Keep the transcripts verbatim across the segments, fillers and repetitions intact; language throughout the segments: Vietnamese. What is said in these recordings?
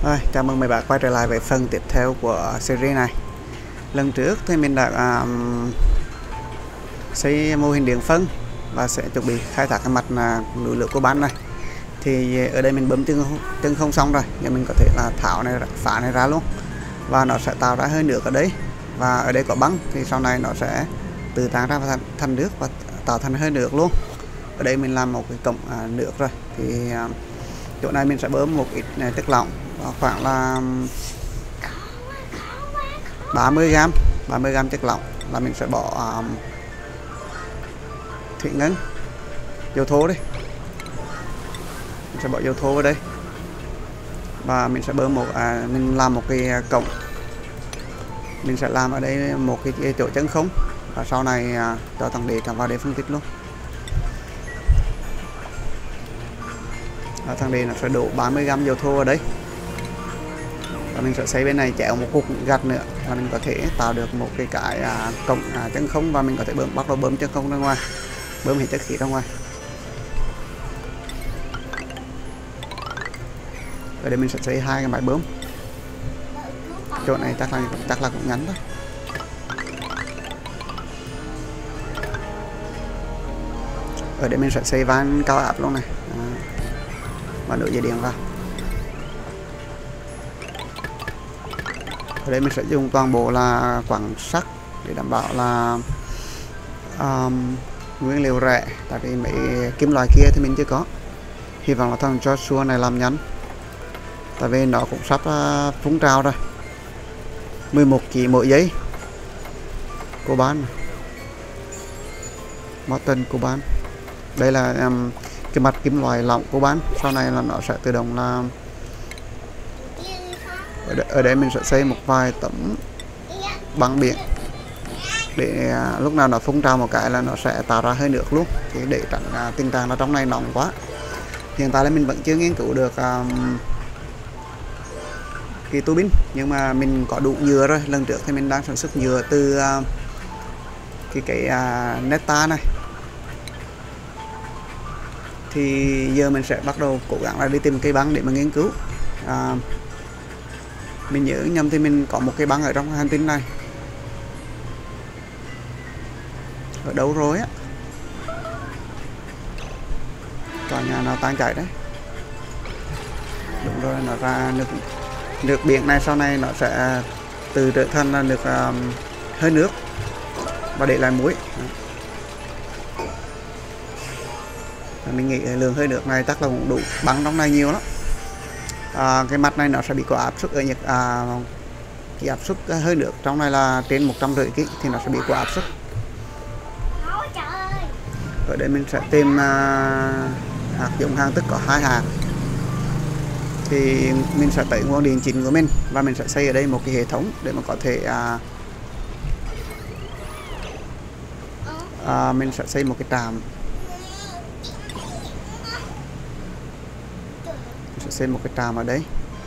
Rồi, chào mừng mấy bạn quay trở lại với phần tiếp theo của series này. Lần trước thì mình đã um, xây mô hình điện phân và sẽ chuẩn bị khai thác cái mặt uh, núi lửa của ban này. Thì ở đây mình bấm chân chân không xong rồi, giờ mình có thể là tháo này phá này ra luôn, và nó sẽ tạo ra hơi nước ở đây, và ở đây có băng thì sau này nó sẽ tự tan ra thành, thành nước và tạo thành hơi nước luôn. Ở đây mình làm một cái cổng uh, nước rồi, thì uh, chỗ này mình sẽ bơm một ít này, chất lỏng khoảng là ba mươi gam ba mươi gam chất lỏng, là mình sẽ bỏ um, thủy ngân, dầu thô đi, mình sẽ bỏ dầu thô vào đây, và mình sẽ bơm một à, mình làm một cái cổng, mình sẽ làm ở đây một cái chỗ chân không, và sau này à, cho thằng để vào để phân tích luôn. Và thằng đề nó sẽ đổ ba mươi gam dầu thô ở đây, và mình sẽ xây bên này chéo một cục gạch nữa, và mình có thể tạo được một cái cái à, cổng à, chân không, và mình có thể bơm bắt đầu bơm chân không ra ngoài, bơm hết chất khí ra ngoài. Ở đây mình sẽ xây hai cái máy bơm, chỗ này chắc là chắc là cũng ngắn thôi. Ở đây mình sẽ xây van cao áp luôn này, à, và nối dây điện vào. Ở đây mình sẽ dùng toàn bộ là quặng sắt để đảm bảo là um, nguyên liệu rẻ, tại vì mấy kim loại kia thì mình chưa có. Hy vọng là thằng Joshua này làm nhanh, tại vì nó cũng sắp uh, phúng trào rồi. Mười một chỉ mỗi giấy cô bán Morton cô bán. Đây là um, cái mặt kim loại lỏng cô bán, sau này là nó sẽ tự động là ở đây, ở đây mình sẽ xây một vài tấm băng biển để à, lúc nào nó phun trào một cái là nó sẽ tạo ra hơi nước luôn, thì để tránh à, tình trạng là trong này nóng quá. Hiện tại là mình vẫn chưa nghiên cứu được à, cái tua bin, nhưng mà mình có đủ nhựa rồi. Lần trước thì mình đang sản xuất nhựa từ à, cái cái à, neta này, thì giờ mình sẽ bắt đầu cố gắng là đi tìm cây băng để mà nghiên cứu. à, mình nhớ nhầm thì mình có một cây băng ở trong hành tinh này, ở đâu rồi á, tòa nhà nào tan chảy đấy, đúng rồi, nó ra nước nước biển này, sau này nó sẽ từ trở thành là nước um, hơi nước và để lại muối. Mình nghĩ lượng hơi nước này chắc là cũng đủ, băng trong này nhiều lắm. À, cái mặt này nó sẽ bị có áp suất ở nhiệt à, cái áp suất hơi nước trong này là trên một trăm rưỡi kg thì nó sẽ bị có áp suất. Ở đây mình sẽ tìm à, hạt giống hàng tức có hai hạt, thì mình sẽ tẩy nguồn điện chính của mình, và mình sẽ xây ở đây một cái hệ thống để mà có thể à, à, mình sẽ xây một cái trạm, sẽ xây một cái trạm ở đây,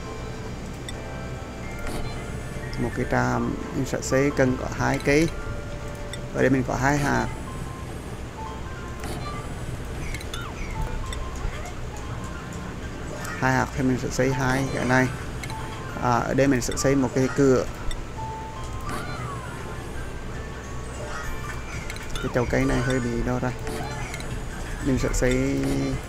một cái trạm mình sẽ xây cần có hai cây. Ở đây mình có hai hạt, hai hạt thì mình sẽ xây hai cái này. À, ở đây mình sẽ xây một cái cửa, cái chậu cây này hơi bị đâu ra, mình sẽ xây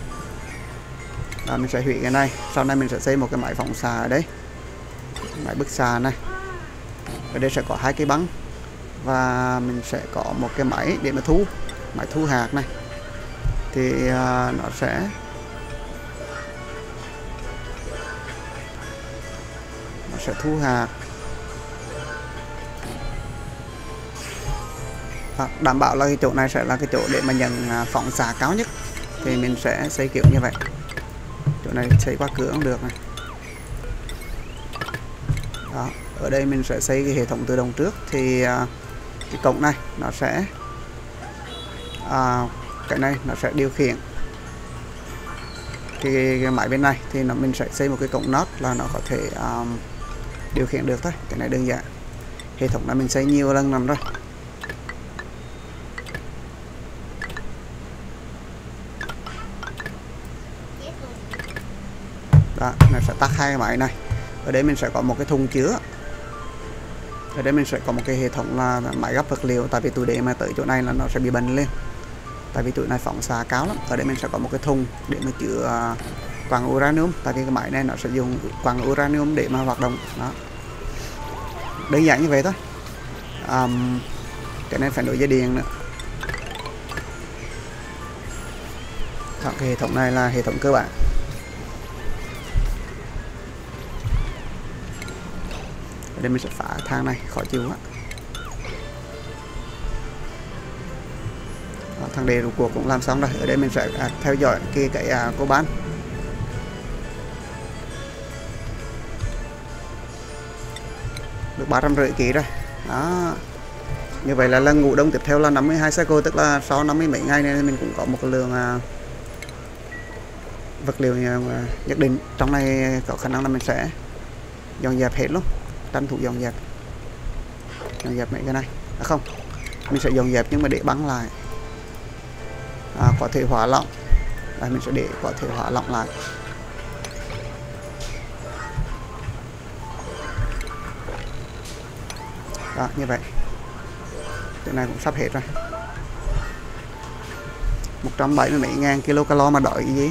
à, mình sẽ hủy cái này. Sau này mình sẽ xây một cái máy phóng xạ ở đây, máy bức xạ này. Ở đây sẽ có hai cái băng, và mình sẽ có một cái máy để mà thu, máy thu hạt này, thì uh, nó sẽ nó sẽ thu hạt, à, đảm bảo là cái chỗ này sẽ là cái chỗ để mà nhận uh, phóng xạ cao nhất, thì mình sẽ xây kiểu như vậy. Chỗ này xây qua cửa cũng được này. Đó, ở đây mình sẽ xây cái hệ thống tự động trước, thì uh, cái cổng này nó sẽ uh, cái này nó sẽ điều khiển cái, cái máy bên này, thì nó mình sẽ xây một cái cổng nót là nó có thể um, điều khiển được thôi. Cái này đơn giản, hệ thống này mình xây nhiều lần lắm rồi. Đó, nó sẽ tắt hai cái máy này. Ở đây mình sẽ có một cái thùng chứa. Ở đây mình sẽ có một cái hệ thống là máy gấp vật liệu, tại vì tụi để mà tới chỗ này là nó sẽ bị bần lên, tại vì tụi này phóng xạ cao lắm. Ở đây mình sẽ có một cái thùng để mà chứa quặng uranium, tại vì cái máy này nó sẽ dùng quặng uranium để mà hoạt động đó. Đơn giản như vậy thôi. Um, cái này phải nối dây điện nữa. Đó, cái hệ thống này là hệ thống cơ bản. Ở đây mình sẽ phá thang này, khó chịu quá. Đó, thằng đề rụt cuộc cũng làm xong rồi. Ở đây mình sẽ à, theo dõi cái cái à, cô bán. Được ba trăm rưỡi ký rồi. Đó. Như vậy là lần ngủ đông tiếp theo là năm mươi hai cycle, tức là sau năm mươi mấy ngày này mình cũng có một lượng à, vật liệu nhất định. Trong này có khả năng là mình sẽ dọn dẹp hết luôn, tranh thủ dọn dẹp dọn dẹp mấy cái này. À không, mình sẽ dọn dẹp nhưng mà để bắn lại. À, có thể hóa lỏng. Đây, mình sẽ để có thể hóa lỏng lại. Đó, như vậy cái này cũng sắp hết rồi. Một trăm bảy mươi mấy ngàn kilocalo mà đòi cái gì.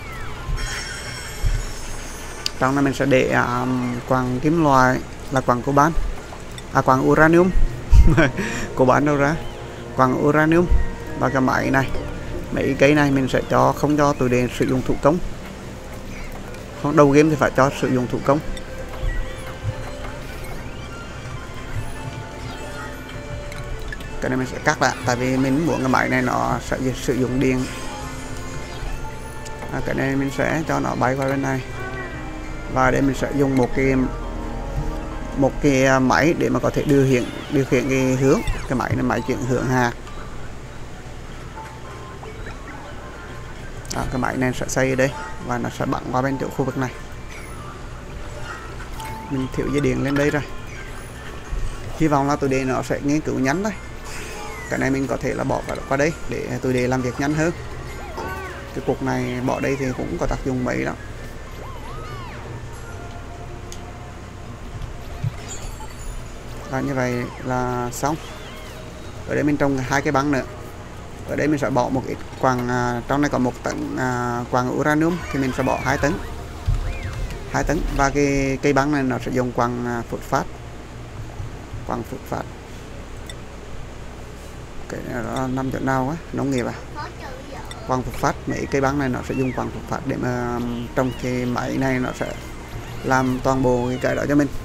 Trong này mình sẽ để um, quặng kim loại là quặng coban, à quặng uranium. Coban đâu ra, quặng uranium. Và cái máy này, mấy cây này mình sẽ cho không cho tụi để sử dụng thủ công. Không, đầu game thì phải cho sử dụng thủ công. Cái này mình sẽ cắt lại, tại vì mình muốn cái máy này nó sẽ sử dụng điện. À, cái này mình sẽ cho nó bay qua bên này. Và đây mình sẽ dùng một cái một cái máy để mà có thể điều khiển điều khiển cái hướng. Cái máy này máy chuyển hướng hạt. Đó, cái máy này sẽ xây ở đây và nó sẽ bắn qua bên chỗ khu vực này. Mình thiếu dây điện lên đây rồi. Hy vọng là tụi đề nó sẽ nghiên cứu nhanh đấy. Cái này mình có thể là bỏ qua đây để tụi đề làm việc nhanh hơn. Cái cục này bỏ đây thì cũng có tác dụng mấy lắm. Và như vậy là xong. Ở đây mình trồng hai cái băng nữa. Ở đây mình sẽ bỏ một ít quặng, à, trong này có một tấn à, quặng uranium thì mình sẽ bỏ hai tấn hai tấn. Và cái cây băng này nó sẽ dùng quặng à, phốt phát quặng phốt phát. Cái này nó nằm chỗ nào á, nông nghiệp à, quặng phốt phát. Mấy cây băng này nó sẽ dùng quặng phốt phát để mà trong cái máy này nó sẽ làm toàn bộ cái đó cho mình.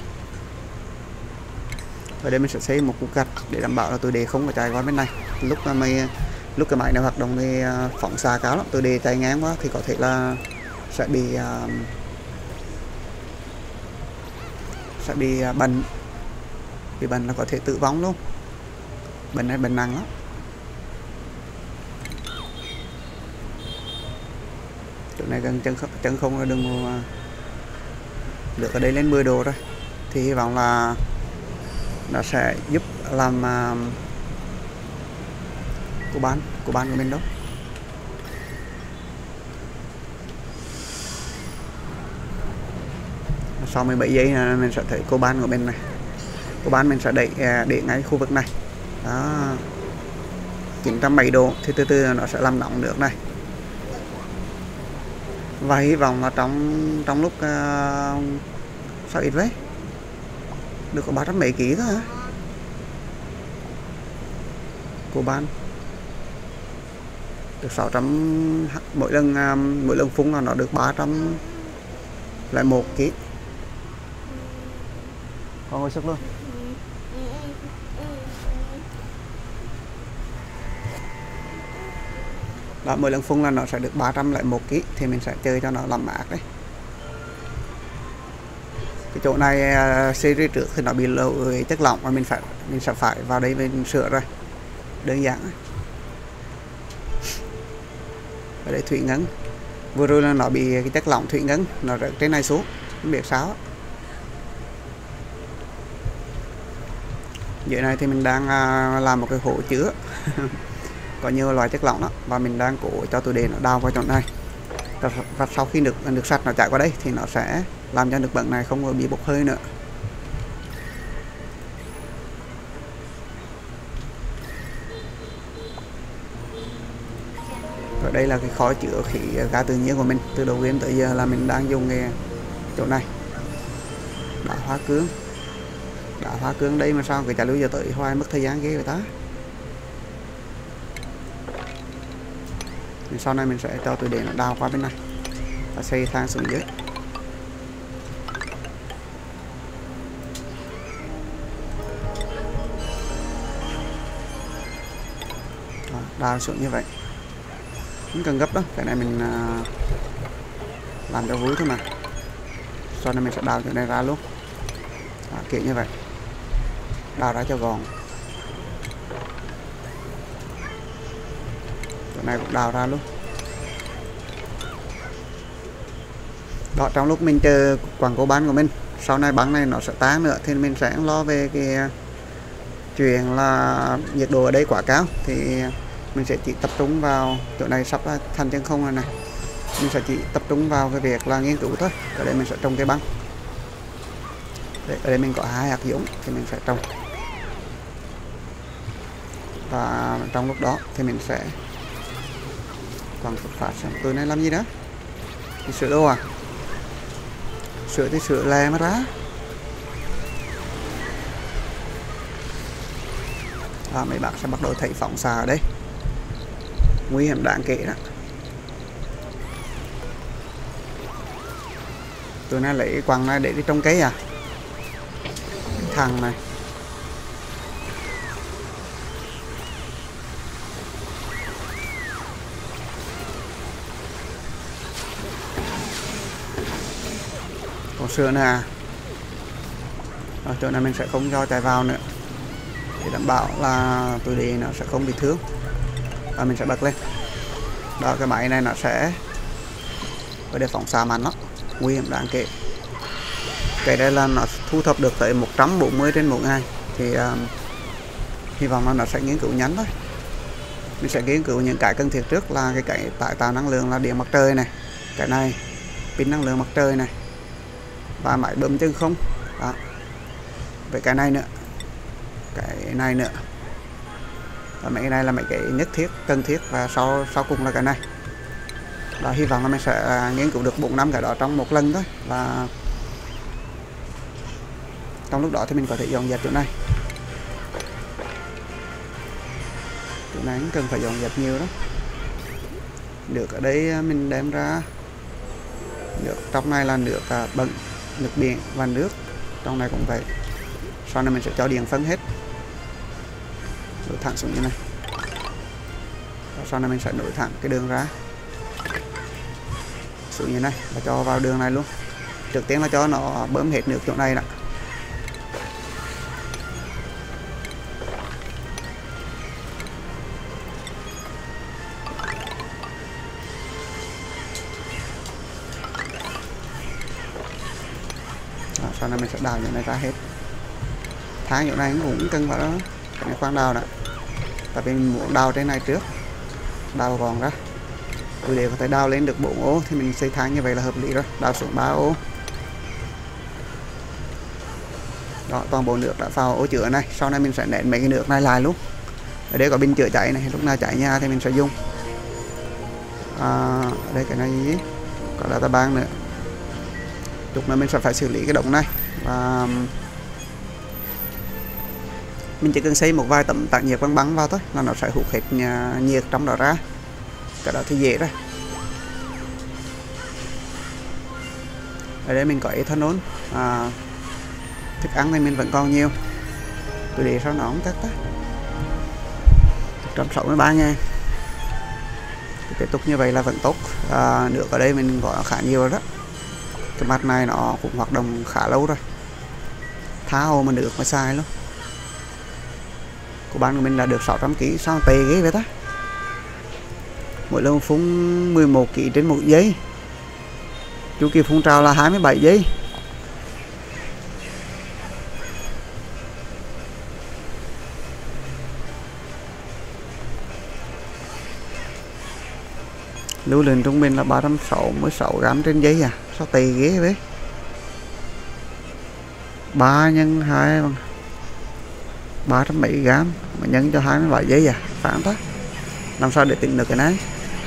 Ở đây mình sẽ xây một cục gạch để đảm bảo là tụi đề không có chạy qua bên này. Lúc mà mày lúc cái máy này hoạt động thì phóng xạ cao lắm, tụi đề chạy ngang quá thì có thể là sẽ bị uh, sẽ bị uh, bệnh. Bị bệnh là có thể tử vong luôn. Bệnh này bệnh nặng lắm. Chỗ này gần chân không, chân không là đừng uh, được ở đây lên mười độ rồi. Thì hy vọng là nó sẽ giúp làm uh, của bán của bán của mình đó. Sau mười bảy giây là mình sẽ thấy cô bán của mình này. Cô bán mình sẽ đẩy để ngay khu vực này. Đó. chín trăm bảy mươi độ thì từ từ nó sẽ làm nóng nước này. Và hy vọng là trong trong lúc uh, sao ít đấy. Được có ba trăm mấy ký thôi hả? Cô bán được sáu trăm mỗi lần um, mỗi lần phun là nó được ba trăm lại một ký. Con ngồi sức luôn. Đó, mỗi lần phun là nó sẽ được ba trăm lại một ký thì mình sẽ chơi cho nó làm mát đấy. Cái chỗ này uh, series trước thì nó bị lộ chất lỏng và mình phải mình sẽ phải vào đây mình sửa rồi. Đơn giản. Ở đây thủy ngân. Vừa rồi là nó bị cái chất lỏng thủy ngân nó rớt trên này xuống, không biết sao. Dưới này thì mình đang uh, làm một cái hố chứa. Có nhiều loại chất lỏng đó và mình đang cố cho tụi đề nó đào vào chỗ này. và sau khi nước nước sạch nó chảy qua đây thì nó sẽ làm cho nước bẩn này không có bị bốc hơi nữa. Và đây là cái kho chứa khí ga tự nhiên của mình. Từ đầu game tới giờ là mình đang dùng cái chỗ này, đá hoa cương. Đá hoa cương đây mà sao cái chả lưu giờ tới hoài mất thời gian ghê vậy ta. Nên sau này mình sẽ cho tôi để nó đào qua bên này và xây thang xuống dưới. Đó, đào xuống như vậy, không cần gấp đâu, cái này mình uh, làm cho vui thôi mà. Sau này mình sẽ đào chỗ này ra luôn. Đó, kiểu như vậy, đào ra cho gọn. Chỗ này cũng đào ra luôn. Đó, trong lúc mình chờ quảng cáo bán của mình, sau này băng này nó sẽ tan nữa thì mình sẽ lo về cái chuyện là nhiệt độ ở đây quá cao thì mình sẽ chỉ tập trung vào chỗ này sắp thành chân không này này. Mình sẽ chỉ tập trung vào cái việc là nghiên cứu thôi. Ở đây mình sẽ trồng cây băng. Đây, ở đây mình có hai hạt giống thì mình sẽ trồng. Và trong lúc đó thì mình sẽ còn xuất phát xem từ này làm gì đó. Thì sửa đâu à? Sửa thì sửa lè mà ra. À, mấy bạn sẽ bắt đầu thấy phóng xạ ở đây, nguy hiểm đáng kể đó. Từ nay lấy quăng này để đi trồng cây à? Thằng này còn sữa nữa à? Ở chỗ này mình sẽ không cho chạy vào nữa để đảm bảo là tôi đi nó sẽ không bị thương. Và mình sẽ bật lên. Đó, cái máy này nó sẽ ở đây phóng xạ mạnh lắm, nguy hiểm đáng kể. Cái đây là nó thu thập được tới một trăm bốn mươi trên một ngày thì uh, hy vọng là nó sẽ nghiên cứu nhanh thôi. Mình sẽ nghiên cứu những cái cần thiết trước là cái cái tái tạo năng lượng là điện mặt trời này, cái này pin năng lượng mặt trời này và máy bơm chân không. Đó, với cái này nữa, cái này nữa, và mấy cái này là mấy cái nhất thiết cần thiết, và sau sau cùng là cái này. Đó, hy vọng là mình sẽ nghiên cứu được bốn năm cái đó trong một lần thôi, và trong lúc đó thì mình có thể dọn dẹp chỗ này. Chỗ này cũng cần phải dọn dẹp nhiều đó. Nước ở đây mình đem ra, nước trong này là nước bẩn, nước biển và nước trong này cũng vậy. Sau này mình sẽ cho điện phân hết, nối thẳng xuống như này. Và sau này mình sẽ nối thẳng cái đường ra xuống như này và cho vào đường này luôn. Trước tiên là cho nó bơm hết nước chỗ này đã. Đó, sau này mình sẽ đào chỗ này ra hết. Tháng chỗ này cũng cần vào đó, cái này khoan đào đã. Tại vì mình muốn đào trên này trước, đào gòn ra. Vì để có thể đào lên được bốn ô thì mình xây thang như vậy là hợp lý rồi. Đào xuống ba ô. Đó, toàn bộ nước đã vào ô chữa này. Sau này mình sẽ nén mấy cái nước này lại luôn. Ở đây có bình chữa cháy này, lúc nào cháy nhà thì mình sẽ dùng. À, ở đây cái này gì? Có data bank nữa. Chút nữa mình sẽ phải xử lý cái động này. Và mình chỉ cần xây một vài tấm tản nhiệt băng băng vào thôi là nó sẽ hút hết nhiệt trong đó ra. Cái đó thì dễ rồi. Ở đây mình có ethanol, à, thức ăn thì mình vẫn còn nhiều. Tôi để sao nó không tắt ta. một trăm sáu mươi ba ngàn. Tiếp tục như vậy là vẫn tốt. À, nước ở đây mình có khá nhiều rồi đó. Cái mặt này nó cũng hoạt động khá lâu rồi. Tha hồ mà nước mà xài luôn. Của bạn của mình là được sáu trăm ki lô gam, sao tệ ghê vậy ta. Mỗi lần phun mười một ki lô gam trên một giây. Chu kỳ phun trào là hai mươi bảy giây. Lưu lượng trung bình là ba trăm sáu mươi sáu gram trên giây à, sao tệ ghê vậy. Ba nhân hai bằng ba trăm mấy gram mà nhân cho hai mươi bảy giây à, phản ta. Làm sao để tính được cái này.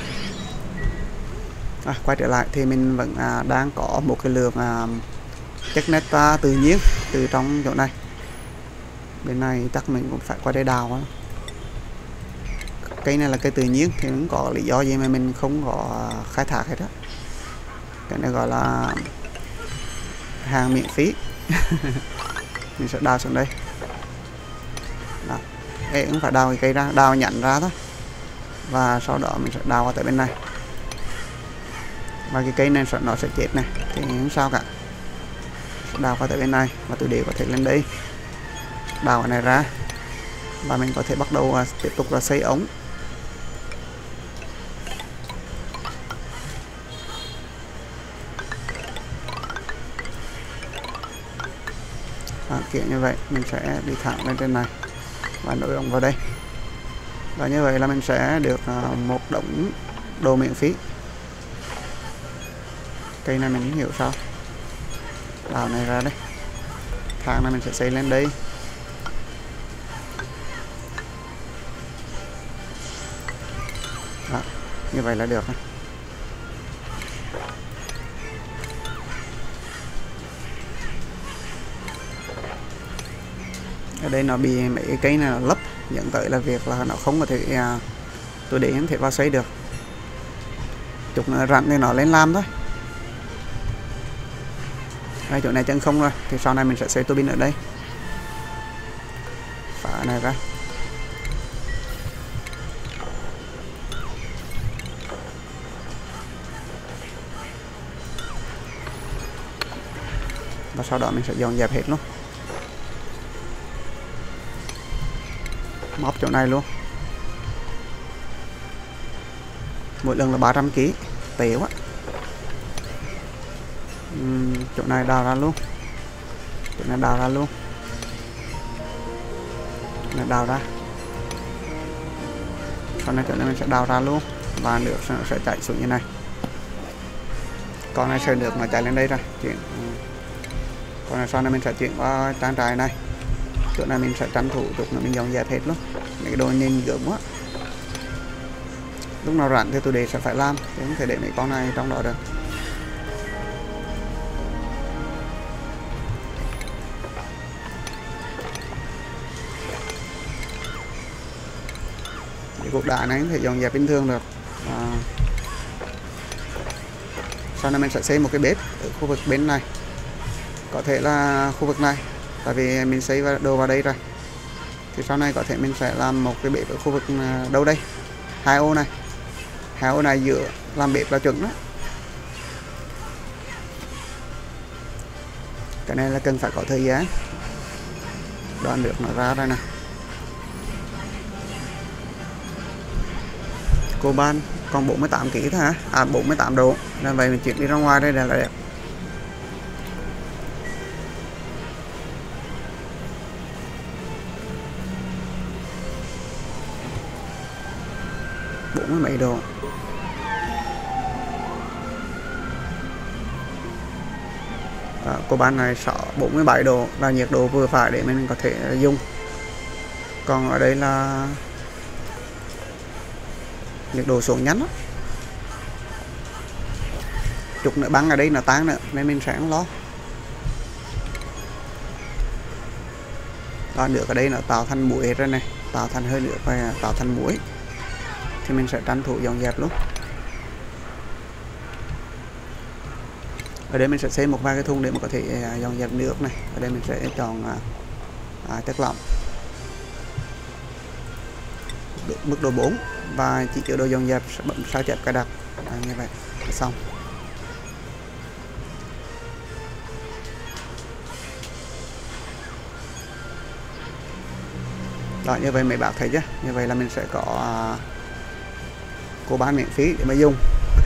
À, quay trở lại thì mình vẫn à, đang có một cái lượng à, chất neta tự nhiên từ trong chỗ này. Bên này chắc mình cũng phải qua đây đào đó. Cây này là cây tự nhiên thì cũng có lý do gì mà mình không có khai thác hết đó. Cái này gọi là hàng miễn phí. Mình sẽ đào xuống đây. Đó. Ê, cũng phải đào cái cây ra, đào nhẵn ra thôi. Và sau đó mình sẽ đào qua tới bên này. Và cái cây này nó sẽ chết này thì không sao cả. Đào qua tới bên này và tôi để có thể lên đây, đào cái này ra và mình có thể bắt đầu uh, tiếp tục là xây ống. À, kiểu như vậy mình sẽ đi thẳng lên trên này và nối ống vào đây. Và như vậy là mình sẽ được uh, một đống đồ miễn phí. Cây này mình không hiểu sao. Đào này ra đây, thang này mình sẽ xây lên đây. Đó, như vậy là được. Ở đây nó bị mấy cái cây này là lấp, dẫn tới là việc là nó không có thể à, tôi để không thể vào xây được. Chục nữa rặn thì nó lên làm thôi. Đây, chỗ này chân không rồi thì sau này mình sẽ xây tua bin ở đây, phá này ra. Và sau đó mình sẽ dọn dẹp hết luôn, móc chỗ này luôn. Mỗi lần là ba trăm ki lô gam, tệ quá. Uhm, chỗ này đào ra luôn, chỗ này đào ra luôn, chỗ này đào ra, sau này chỗ này mình sẽ đào ra luôn và nước sẽ, sẽ chảy xuống như này. Con này sẽ nước mà chảy lên đây rồi chuyển. Còn này sau này mình sẽ chuyển qua trang trại này. Chỗ này mình sẽ tranh thủ chút nữa mình dọn dẹp hết luôn. Mấy cái đồ nhìn gớm quá. Lúc nào rảnh thì tôi để sẽ phải làm, chứ không thể để mấy con này trong đó được. Cái cục đá này có thể dọn dẹp bình thường được. À, sau này mình sẽ xây một cái bếp ở khu vực bên này, có thể là khu vực này, tại vì mình xây đồ vào đây rồi thì sau này có thể mình sẽ làm một cái bếp ở khu vực đâu đây, hai ô này, hai ô này giữa làm bếp là chuẩn đó. Cái này là cần phải có thời gian, đoạn nước nó ra đây nè. Cô ban còn bốn mươi tám ki lô gam thôi hả? À, bốn mươi tám độ. Nên vậy mình chuyển đi ra ngoài đây là đẹp. bốn mươi mấy độ. À, cô ban này sợ bốn mươi bảy độ là nhiệt độ vừa phải để mình có thể dùng. Còn ở đây là nhiệt độ xuống nhắn đó. Chục nữa băng ở đây là tan nữa nên mình sẽ không lo. Đó, nước ở đây nó tạo thành muối hết rồi này, tạo thành hơi nước và tạo thành muối thì mình sẽ tranh thủ dọn dẹp luôn. Ở đây mình sẽ xây một vài cái thùng để mà có thể dọn dẹp nước này. Ở đây mình sẽ chọn à, chất lỏng mức độ bốn và chỉ chứa đồ dọn dẹp sẽ bấm sao chép cài đặt. À, như vậy xong. Đó, như vậy mấy bác thấy chứ, như vậy là mình sẽ có uh, cô bán miễn phí để mà dùng.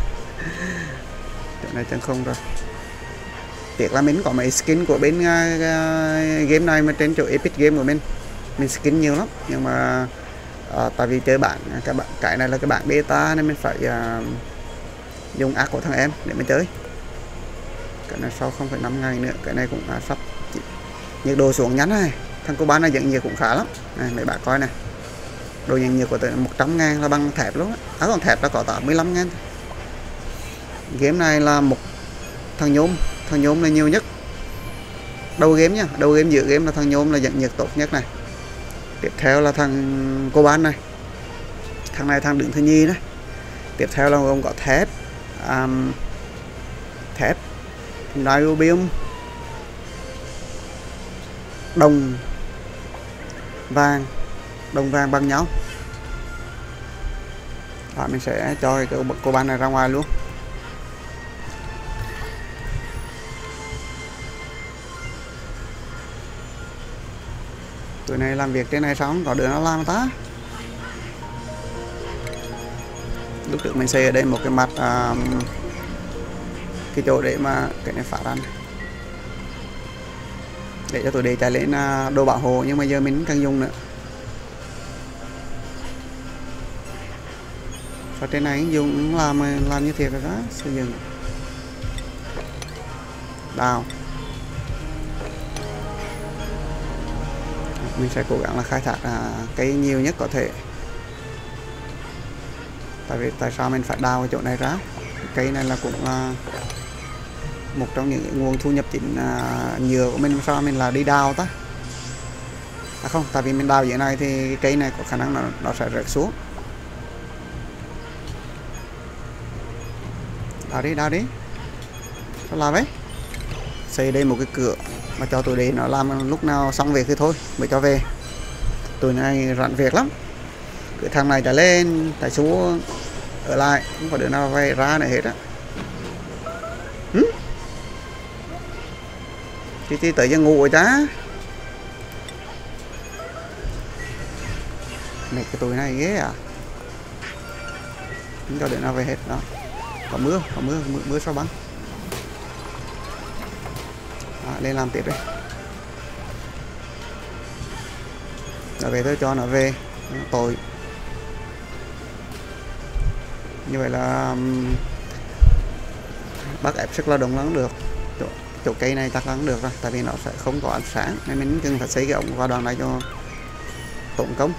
Chỗ này chân không rồi. Tiếc là mình có mấy skin của bên uh, game này mà trên chỗ Epic Game của mình mình skin nhiều lắm, nhưng mà uh, tại vì chơi bản các bạn cái này là cái bản beta nên mình phải uh, dùng ác của thằng em để mình chơi. Cái này sau không phẩy năm ngày nữa, cái này cũng à, sắp nhiệt độ xuống nhắn này. Thằng cô bán này dẫn nhiệt cũng khá lắm này, mấy bạn coi này, độ nhận nhiệt của tới một trăm ngàn là bằng thép luôn á. À, còn thép là có tám mươi lăm ngàn. Game này là một thằng nhôm, thằng nhôm là nhiều nhất đầu game nhá, đầu game giữa game là thằng nhôm là dẫn nhiệt tốt nhất này. Tiếp theo là thằng cô bán này, thằng này thằng đứng thứ nhì đấy. Tiếp theo là ông có thép, um, thép niobium, đồng vàng, đồng vàng bằng nhau. Đó, mình sẽ cho cái cô bán này ra ngoài luôn. Tụi này làm việc trên này xong có đứa nó làm ta. Lúc trước mình xây ở đây một cái mặt uh, cái chỗ để mà cái này phá ra này, để cho tụi đề chạy lên uh, đồ bảo hộ, nhưng mà giờ mình cần dùng nữa. Và trên này dùng làm làm như thiệt rồi đó, xây dựng đào. Mình sẽ cố gắng là khai thác uh, cây nhiều nhất có thể. Tại vì tại sao mình phải đào cái chỗ này ra? Cây này là cũng uh, một trong những nguồn thu nhập chính uh, nhựa của mình. Sao mình là đi đào ta? À không, tại vì mình đào dưới này thì cây này có khả năng nó, nó sẽ rớt xuống. Đào đi, đào đi. Sao làm đấy? Xây đây một cái cửa mà cho tụi đấy nó làm lúc nào xong việc thì thôi mới cho về. Tụi này rặn việc lắm. Cái thằng này trả lên, trả xuống, ở lại, không có đứa nào về ra này hết á. Hử? Thì, thì tới giờ ngủ rồi cha. Mệt cái tụi này ghê à. Không cho đứa nào về hết đó. Có mưa, có mưa, mưa, mưa sao băng. Đó, lên làm tiếp đây. Nó về tôi cho nó về. Nó tội. Như vậy là um, bắt ép sức lao động nó cũng được. Chỗ, chỗ cây này chắc là cũng được rồi, tại vì nó sẽ không có ánh sáng nên mình cần phải xây cái ống qua đoạn này cho tốn công.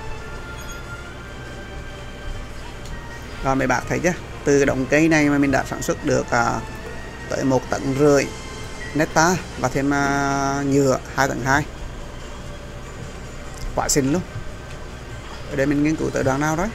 Rồi mấy bạn thấy chứ, từ đống cây này mà mình đã sản xuất được uh, tới một tấn rưỡi neta và thêm uh, nhựa hai tấn hai, quá xinh luôn. Ở đây mình nghiên cứu tới đoạn nào đấy.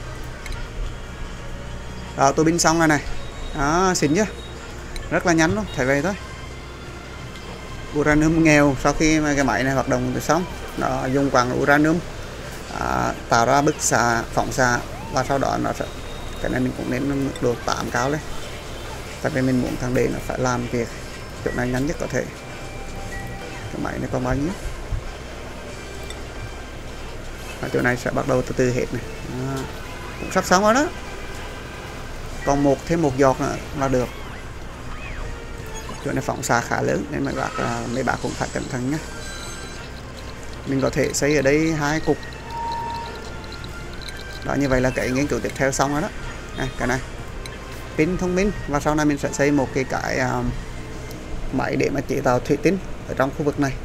Đó, tôi pin xong rồi này. Đó, xịn chưa? Rất là nhanh luôn, thấy vậy thôi. Uranium nghèo, sau khi mà cái máy này hoạt động từ xong, nó dùng quặng uranium à, tạo ra bức xạ, phóng xạ, và sau đó nó sẽ, cái này mình cũng nên độ tám cao lên. Tại vì mình muốn thằng D nó phải làm việc chỗ này nhanh nhất có thể. Cái máy này còn bao nhiêu? Và chỗ này sẽ bắt đầu từ từ hết này. À, cũng sắp xong rồi đó. Còn một thêm một giọt nữa là được. Chỗ này phóng xạ khá lớn nên mấy bạn mấy bạn cũng phải cẩn thận nhé. Mình có thể xây ở đây hai cục. Đó, như vậy là cái nghiên cứu tiếp theo xong rồi đó. À, cái này pin thông minh, và sau này mình sẽ xây một cái cái uh, máy để mà chế tạo thủy tinh ở trong khu vực này.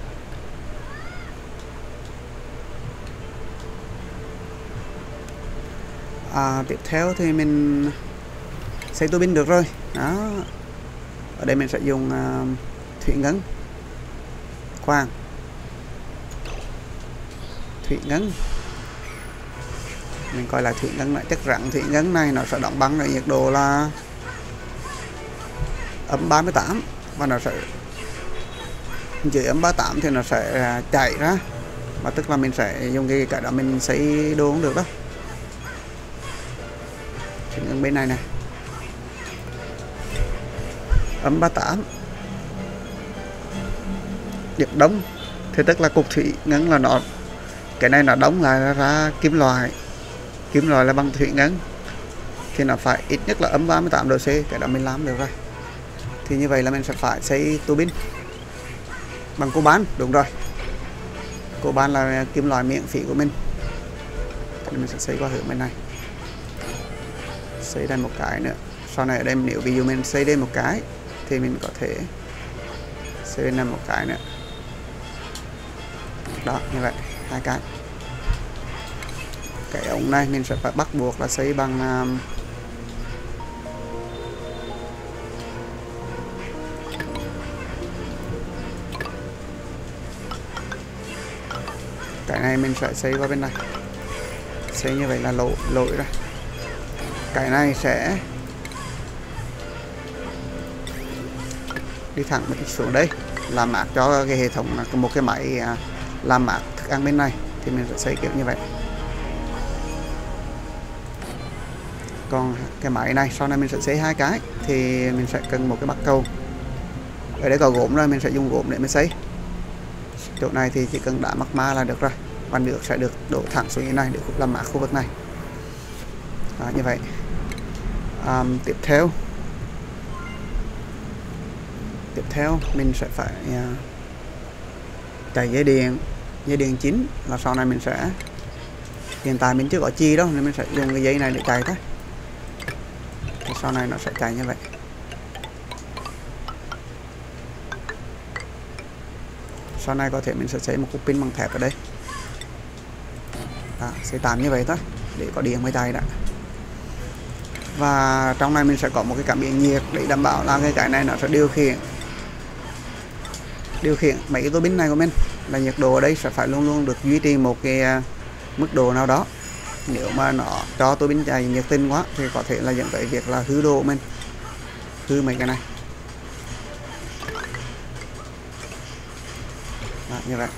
À, tiếp theo thì mình xây tua bin được rồi đó. Ở đây mình sẽ dùng uh, thủy ngân, khoan, thủy ngân. Mình coi là thủy ngân lại chất rắn. Thủy ngân này nó sẽ đóng băng ở nhiệt độ là ấm ba mươi tám, và nó sẽ dưới ấm ba mươi tám thì nó sẽ chảy ra, và tức là mình sẽ dùng cái cái đó mình xây đồ cũng được đó. Thủy ngân bên này này, ấm ba mươi tám, điểm đông thì tức là cục thủy ngân là nó, cái này nó đóng lại ra, ra kim loại. Kim loại là bằng thủy ngân thì nó phải ít nhất là ấm ba mươi tám độ C. Cái đó mình làm được rồi. Thì như vậy là mình sẽ phải xây tua bin bằng coban. Đúng rồi, coban là kim loại miễn phí của mình. Thì mình sẽ xây qua hướng bên này, xây ra một cái nữa, sau này ở đây nếu ví dụ mình xây đây một cái thì mình có thể xây bên này một cái nữa. Đó, như vậy hai cái. Cái ống này mình sẽ phải bắt buộc là xây bằng um, cái này mình sẽ xây qua bên này, xây như vậy là lỗi lỗi rồi. Cái này sẽ đi thẳng xuống đây làm mát cho cái hệ thống, một cái máy làm mát thức ăn bên này thì mình sẽ xây kiểu như vậy. Còn cái máy này sau này mình sẽ xây hai cái thì mình sẽ cần một cái bắt cầu. Ở đây có gốm rồi, mình sẽ dùng gốm để mình xây. Chỗ này thì chỉ cần đá magma là được rồi, và nước sẽ được đổ thẳng xuống như này để làm mát khu vực này. Đó, như vậy. À, tiếp theo tiếp theo mình sẽ phải uh, chạy dây điện dây điện chính, là sau này mình sẽ, hiện tại mình chưa có chi đâu nên mình sẽ dùng cái dây này để chạy thôi. Thì sau này nó sẽ chạy như vậy. Sau này có thể mình sẽ xây một cục pin bằng thép ở đây. Đó, xây tạm như vậy thôi để có điện mới chạy đã. Và trong này mình sẽ có một cái cảm biến nhiệt để đảm bảo là cái cái này nó sẽ điều khiển điều khiển mấy cái tua bin này của mình, là nhiệt độ ở đây sẽ phải luôn luôn được duy trì một cái mức độ nào đó. Nếu mà nó cho tua bin chạy nhiệt tinh quá thì có thể là dẫn tới việc là hư độ của mình, hư mấy cái này. Đó, như vậy.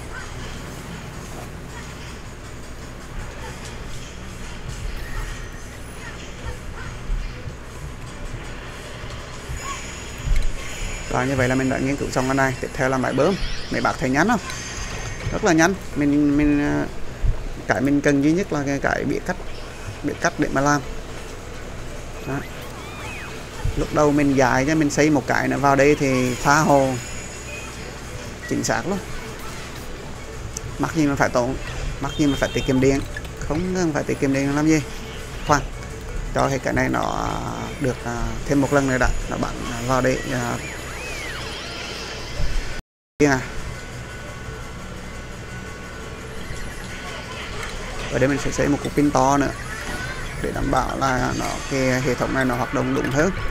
Rồi, như vậy là mình đã nghiên cứu xong cái này. Tiếp theo là máy bơm. Mấy bác thấy nhanh không? Rất là nhanh. Mình mình cái mình cần duy nhất là cái, cái biết cách biết cách để mà làm. Đó. Lúc đầu mình dài cho mình xây một cái nữa vào đây thì tha hồ chính xác luôn. Mắc gì mà phải tốn, mắc gì mà phải tiết kiệm điện, không phải tiết kiệm điện làm gì. Khoan, cho thì cái này nó được thêm một lần nữa đã, nó bạn vào đây à. Ở đây mình sẽ xây một cục pin to nữa để đảm bảo là nó cái hệ thống này nó hoạt động đúng hơn.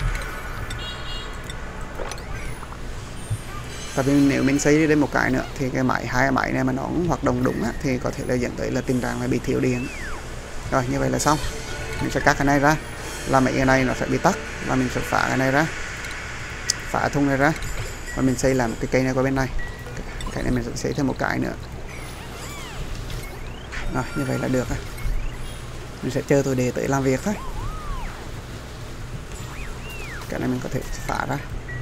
Tại vì nếu mình xây lên một cái nữa thì cái máy hai cái máy này mà nó không hoạt động đúng á, thì có thể là dẫn tới là tình trạng là bị thiếu điện. Rồi, như vậy là xong. Mình sẽ cắt cái này ra, là mấy cái này nó sẽ bị tắt, và mình sẽ phá cái này ra, phá thùng này ra, và mình xây làm cái cây này qua bên này. Cái này mình sẽ xây thêm một cái nữa. Rồi, như vậy là được. Mình sẽ chờ tôi để tới làm việc thôi. Cái này mình có thể phá ra,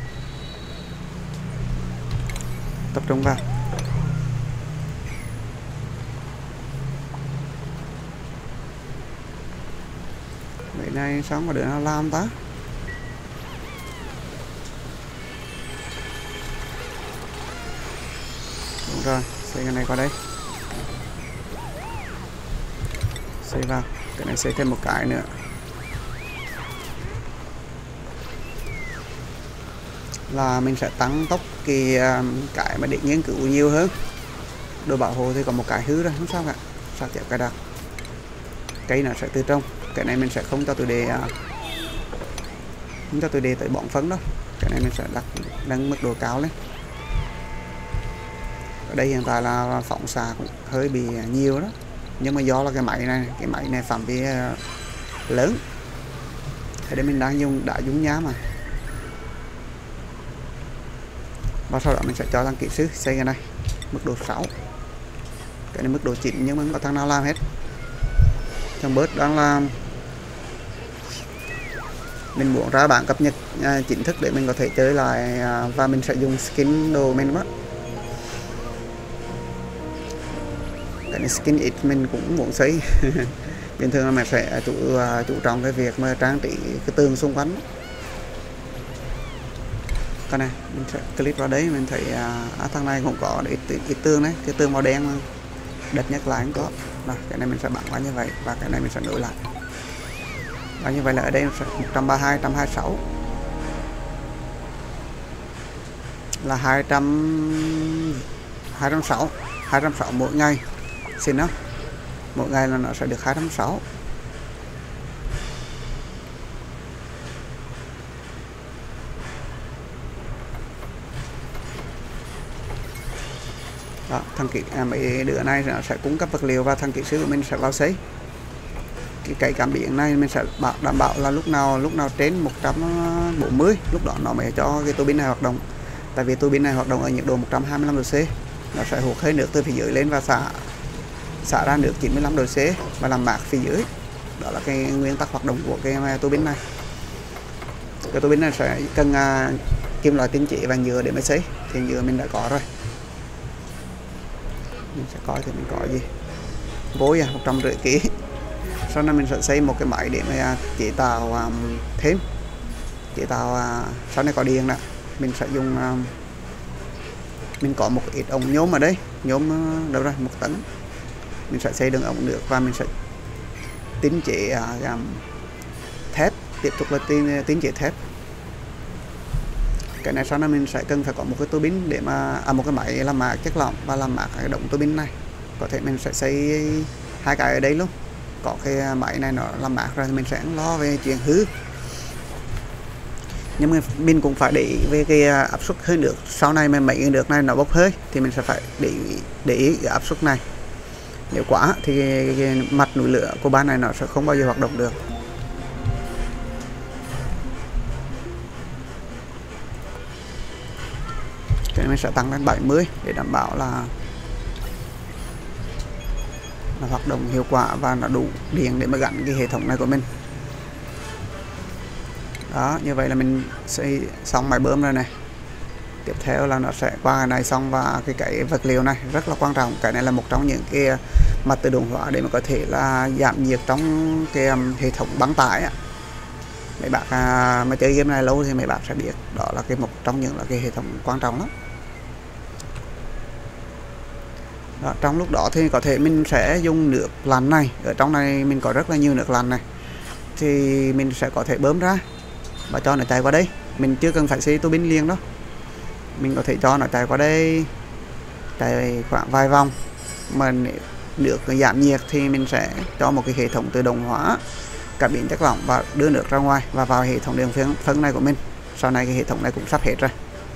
tập trung vào. Vậy này xong mà đứa nào làm ta? Đúng rồi, xây cái này qua đây, xây vào. Cái này xây thêm một cái nữa. Là mình sẽ tăng tốc cái cái mà để nghiên cứu nhiều hơn. Đồ bảo hộ thì có một cái hư rồi, không sao cả, sao chép cài đặt. Cây nó sẽ từ trong. Cái này mình sẽ không cho tôi đề không cho tôi đề tới bón phấn đâu. Cái này mình sẽ đặt nâng mức độ cao lên. Ở đây hiện tại là phóng xạ cũng hơi bị nhiều đó, nhưng mà do là cái máy này cái máy này phạm vi lớn, thế nên mình đang dùng đã dùng nhá mà. Và sau đó mình sẽ cho thằng kỹ sư xây cái này mức độ sáu. Cái này mức độ chín nhưng mà không có thằng nào làm hết. Thằng bớt đang làm, mình muốn ra bản cập nhật à, chính thức để mình có thể chơi lại, à, và mình sẽ dùng skin đồ mình quá. Cái này skin ít mình cũng muốn xây. Bình thường là mình sẽ chủ chủ trọng cái việc mà trang trí cái tường xung quanh. Cái này mình sẽ click vào đấy, mình thấy à, thằng này cũng có ít, ít, ít tường đấy, cái tường màu đen mà đẹp nhất là anh có. Rồi, cái này mình sẽ bắn qua như vậy, và cái này mình sẽ nối lại. Và như vậy là ở đây sẽ một trăm ba mươi hai, một trăm hai mươi sáu là hai trăm hai trăm sáu hai trăm sáu mỗi ngày, xin đó, mỗi ngày là nó sẽ được hai trăm sáu. Đó, thằng kỹ à, mấy đứa này nó sẽ cung cấp vật liệu và thằng kỹ sư của mình sẽ vào xây cái cây cảm biến này. Mình sẽ bảo, đảm bảo là lúc nào lúc nào trên một trăm bốn mươi lúc đó nó mới cho cái tua bin này hoạt động. Tại vì tua bin này hoạt động ở nhiệt độ một trăm hai mươi lăm độ C, nó sẽ hút hơi nước từ phía dưới lên và xả xả ra nước chín mươi lăm độ C và làm mát phía dưới. Đó là cái nguyên tắc hoạt động của cái tua bin này. Cái tua bin này sẽ cần uh, kim loại tinh chế và nhựa để mới xây, thì nhựa mình đã có rồi. Mình sẽ coi thì mình có gì. Gối à, một trăm rưỡi ký. Sau đó mình sẽ xây một cái máy để mà chế tạo um, thêm chế tạo uh, sau này có điện nè, mình sẽ dùng uh, mình có một ít ống nhôm ở đây, nhôm uh, đâu rồi, một tấn. Mình sẽ xây đường ống nước và mình sẽ tinh chế uh, um, thép, tiếp tục là tinh, tinh chế thép. Cái này sau này mình sẽ cần phải có một cái tua bin để mà à, một cái máy làm mát chất lỏng và làm mát cái động tua bin này. Có thể mình sẽ xây hai cái ở đây luôn. Có cái máy này nó làm mát rồi thì mình sẽ lo về chuyện hư. Nhưng mà mình cũng phải để ý về cái áp suất hơi nước. Sau này mà mấy cái nước này nó bốc hơi thì mình sẽ phải để ý, để ý cái áp suất này. Nếu quá thì cái, cái mặt núi lửa của ban này nó sẽ không bao giờ hoạt động được. Cho nên mình sẽ tăng lên bảy mươi để đảm bảo là nó hoạt động hiệu quả và nó đủ điện để mà gắn cái hệ thống này của mình. Đó, như vậy là mình xây xong máy bơm rồi này. Tiếp theo là nó sẽ qua cái này xong, và cái cái vật liệu này rất là quan trọng. Cái này là một trong những cái mặt tự động hóa để mà có thể là giảm nhiệt trong cái hệ thống băng tải á. Mấy bạn à, mà chơi game này lâu thì mấy bạn sẽ biết đó là cái một trong những là cái hệ thống quan trọng lắm. Đó, trong lúc đó thì có thể mình sẽ dùng nước lạnh này, ở trong này mình có rất là nhiều nước lạnh này, thì mình sẽ có thể bơm ra và cho nó chạy qua đây. Mình chưa cần phải xây tua bin liền đó, mình có thể cho nó chạy qua đây, chạy khoảng vài vòng. Mà nước giảm nhiệt thì mình sẽ cho một cái hệ thống tự động hóa cảm biến chất lỏng và đưa nước ra ngoài và vào hệ thống điện phân này của mình. Sau này cái hệ thống này cũng sắp hết rồi,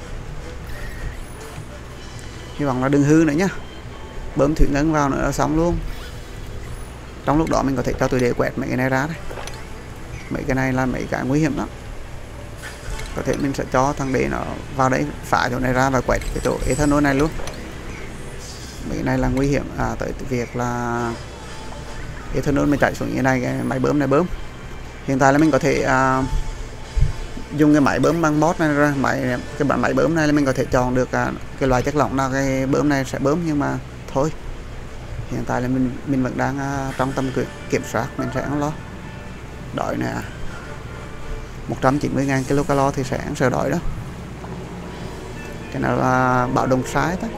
hy vọng là đừng hư nữa nhá. Bơm thủy ngân vào nữa là xong luôn. Trong lúc đó mình có thể cho tôi để quẹt mấy cái này ra đấy. Mấy cái này là mấy cái nguy hiểm lắm. Có thể mình sẽ cho thằng đế nó vào đấy, phá chỗ này ra và quẹt cái chỗ ethanol này luôn. Mấy cái này là nguy hiểm à, tới việc là ethanol mình chạy xuống như này, cái máy bơm này bơm. Hiện tại là mình có thể à, dùng cái máy bơm bằng mót này ra, máy cái bản máy bơm này là mình có thể chọn được à, cái loại chất lỏng nào cái bơm này sẽ bơm, nhưng mà thôi hiện tại là mình mình vẫn đang uh, trong tâm kiểm soát, mình sẽ ăn lo đói nè. Một trăm chín mươi ngàn kilocalo thì sẽ ăn sợ đói đó. Cái nào là báo động sai đó.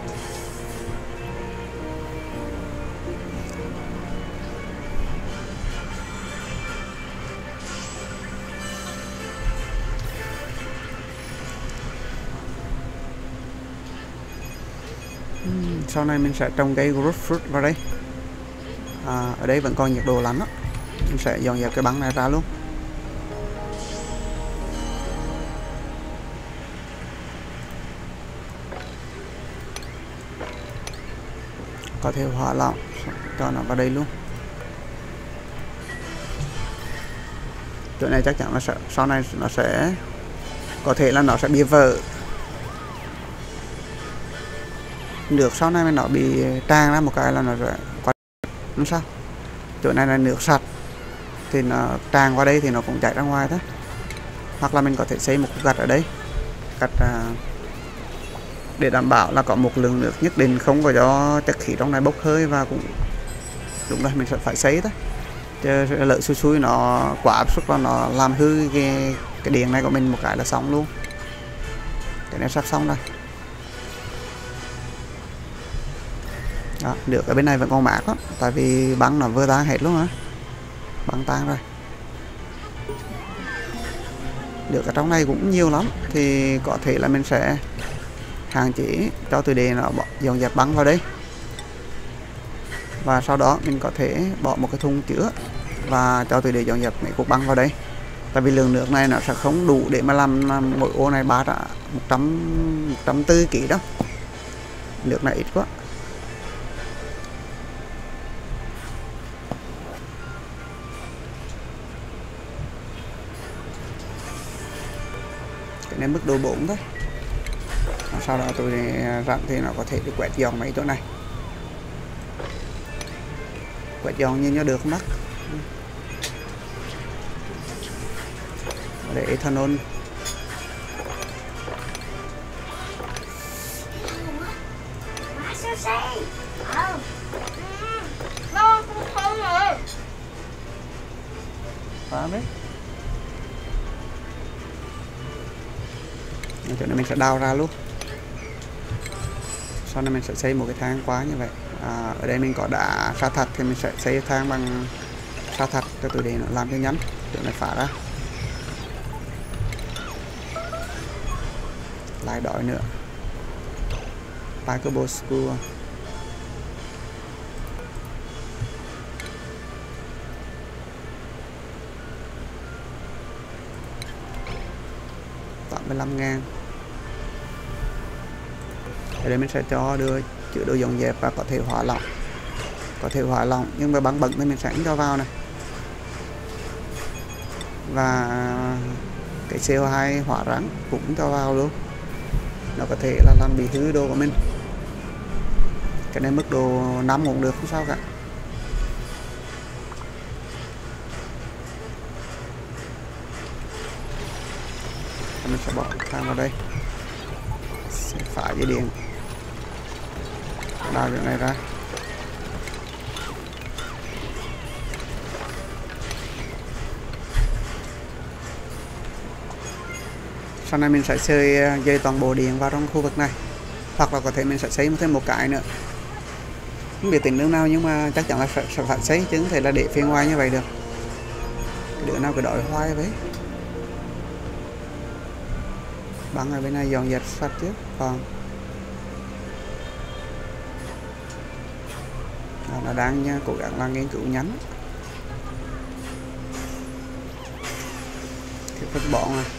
Sau này mình sẽ trồng cây grapefruit vào đây. À, ở đây vẫn còn nhiệt độ lắm đó. Mình sẽ dọn dẹp cái băng này ra luôn. Có thể hóa lỏng cho nó vào đây luôn. Chỗ này chắc chắn là sẽ, sau này nó sẽ có thể là nó sẽ bị vỡ. Nước sau này mà nó bị tràn ra một cái là nó sẽ qua, không sao. Chỗ này là nước sạch thì nó tràn qua đây thì nó cũng chảy ra ngoài thôi. Hoặc là mình có thể xây một gạch ở đây, gạch à, để đảm bảo là có một lượng nước nhất định, không có cho chất khí trong này bốc hơi. Và cũng đúng rồi, mình sẽ phải xây thôi, chứ lỡ xui xui nó quá áp suất là nó làm hư cái, cái điện này của mình một cái là xong luôn. Cái này sắp xong rồi. Đó, nước ở bên này vẫn còn mát lắm, tại vì băng nó vừa tan hết luôn á, băng tan rồi. được ở trong này cũng nhiều lắm, thì có thể là mình sẽ hạn chế cho tụi đề nó bỏ dọn dẹp băng vào đây, và sau đó mình có thể bỏ một cái thùng chứa và cho tụi đề dọn dẹp mấy cục băng vào đây. Tại vì lượng nước này nó sẽ không đủ để mà làm, làm mỗi ô này ba một trăm một trăm tư ký đó, nước này ít quá. Cái này mức độ bốn thôi. Sau đó tôi rặn thì nó có thể được quẹt dọn mấy chỗ này, quẹt dọn như nó được không bác? Để ethanol. Phá đấy. Chỗ này mình sẽ đào ra luôn. Sau này mình sẽ xây một cái thang qua như vậy. À, ở đây mình có đá sa thật thì mình sẽ xây thang bằng sa thật cho tụi để nó làm cho nhắn. Chỗ này phá ra. Lại đói nữa. Pickleball school. tám mươi lăm ngàn. Ở đây mình sẽ cho đưa chữa đồ dọn dẹp và có thể hỏa lỏng, có thể hỏa lỏng nhưng mà băng bẩn thì mình sẽ cho vào này, và cái xê o hai hỏa rắn cũng cho vào luôn, nó có thể là làm bị hư đồ của mình. Cái này mức độ năm cũng được, không sao cả. Mình sẽ bỏ thang vào đây, sẽ phá dây điện, đào chỗ này ra. Sau này mình sẽ xây dây toàn bộ điện vào trong khu vực này, hoặc là có thể mình sẽ xây thêm một cái nữa, không biết tính đường nào nhưng mà chắc chắn là sẽ, sẽ phải xây, chứ không thể là để phía ngoài như vậy được. Đứa nào cứ đòi hoài vậy. Băng ở bên này dọn dẹp sạch trước, còn nó đang cố gắng là nghiên cứu nhánh cái phân bón này.